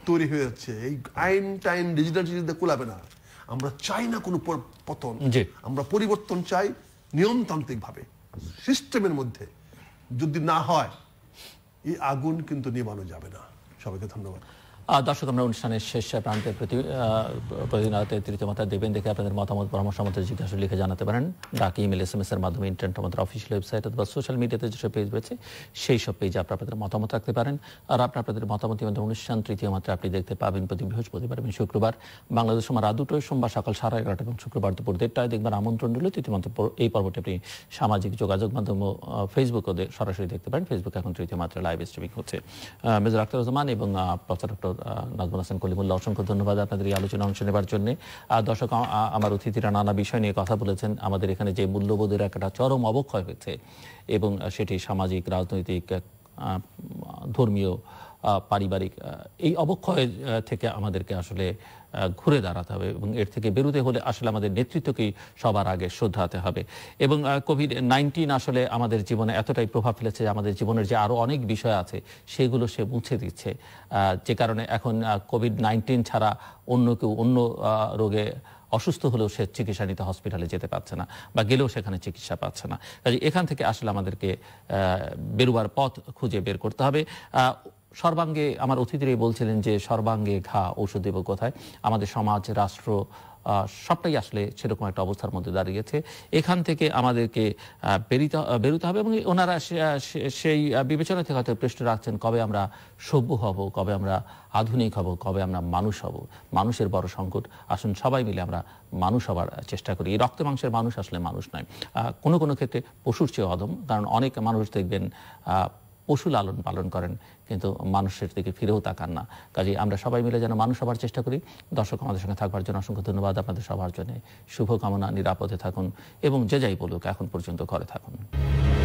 তৈরি হয়ে যাচ্ছে, এই আইন টাইন ডিজিটাল চিন্তা কুলাবে না। আমরা চাই না কোনো পতন, আমরা পরিবর্তন চাই নিয়মতান্ত্রিক ভাবে সিস্টেমের মধ্যে। যদি না হয় এই আগুন কিন্তু নিভানো যাবে না। সবাইকে ধন্যবাদ। দর্শক, আমরা অনুষ্ঠানের শেষ প্রান্তে প্রতিদিনতে তৃতীয় মাত্রা দেবেন দেখে আপনাদের মতামত পরামর্শ আমাদের জিজ্ঞাসা লিখে জানাতে পারেন। ডাক, ইমেল, এস এম এস এর মাধ্যমে, ইন্টারনেট আমাদের অফিসিয়াল ওয়েবসাইট অথবা সোশ্যাল মিডিয়াতে যেসব পেজ রয়েছে সেই সব পেজে আপনারা আপনাদের মতামত রাখতে পারেন। আর আপনার আপনাদের মতামত আমাদের অনুষ্ঠান তৃতীয় মাত্রা আপনি দেখতে পাবেন প্রতি বৃহস্পতিবার এবং শুক্রবার বাংলাদেশ সময় রাত দুটোয়, সোমবার সকাল সাড়ে এগারোটা এবং শুক্রবার দুপুর দেড়টায় দেখবার আমন্ত্রণ রইল। তৃতীয় মাত্রা এই পর্বটি আপনি সামাজিক যোগাযোগ মাধ্যম ফেসবুকও সরাসরি দেখতে পারেন। ফেসবুক এখন তৃতীয় মাত্রা লাইভ স্ট্রিমিং হচ্ছে। মেজর আখতারুজ্জামান এবং প্রফেসর ডক্টর নাজমুল হাসান কলিমুল্লাহ, অসংখ্য ধন্যবাদ আপনাদের এই আলোচনা অংশ নেবার জন্য। দর্শক, আমার অতিথিরা নানা বিষয় নিয়ে কথা বলেছেন। আমাদের এখানে যে মূল্যবোধের একটা চরম অবক্ষয় হয়েছে এবং সেটি সামাজিক, রাজনৈতিক, ধর্মীয়, পারিবারিক, এই অবক্ষয় থেকে আমাদেরকে আসলে ঘুরে দাঁড়াতে হবে এবং এর থেকে বেরোতে হলে আসলে আমাদের নেতৃত্বকেই সবার আগে শ্রদ্ধাতে হবে। এবং কোভিড নাইন্টিন আসলে আমাদের জীবনে এতটাই প্রভাব ফেলেছে, আমাদের জীবনের যে আরও অনেক বিষয় আছে সেগুলো সে মুছে দিচ্ছে, যে কারণে এখন কোভিড নাইন্টিন ছাড়া অন্য কেউ অন্য রোগে অসুস্থ হলেও সে চিকিৎসা নিতে হসপিটালে যেতে পারছে না বা গেলেও সেখানে চিকিৎসা পাচ্ছে না। কাজে এখান থেকে আসলে আমাদেরকে বেরোবার পথ খুঁজে বের করতে হবে। সর্বাঙ্গে আমার অতিথিরাই বলছিলেন যে সর্বাঙ্গে ঘা ঔষধ দেব কোথায়। আমাদের সমাজ, রাষ্ট্র সবটাই আসলে সেরকম একটা অবস্থার মধ্যে দাঁড়িয়েছে। এখান থেকে আমাদেরকে বেরিতে বেরোতে হবে এবং ওনারা সেই বিবেচনা থেকে হয়তো প্রশ্ন রাখছেন কবে আমরা সভ্য হব, কবে আমরা আধুনিক হব, কবে আমরা মানুষ হব। মানুষের বড় সংকট, আসুন সবাই মিলে আমরা মানুষ হবার চেষ্টা করি। এই রক্ত মাংসের মানুষ আসলে মানুষ নয়, কোনো কোনো ক্ষেত্রে পশুর চেয়ে অধম। কারণ অনেক মানুষ দেখবেন পশু লালন পালন করেন কিন্তু মানুষের দিকে ফিরেও তাকান না। কাজেই আমরা সবাই মিলে যেন মানুষ হবার চেষ্টা করি। দর্শক, আমাদের সঙ্গে থাকবার জন্য অসংখ্য ধন্যবাদ। আপনাদের সবার জন্য শুভকামনা, নিরাপদে থাকুন এবং যে যাই বলুক এখন পর্যন্ত ঘরে থাকুন।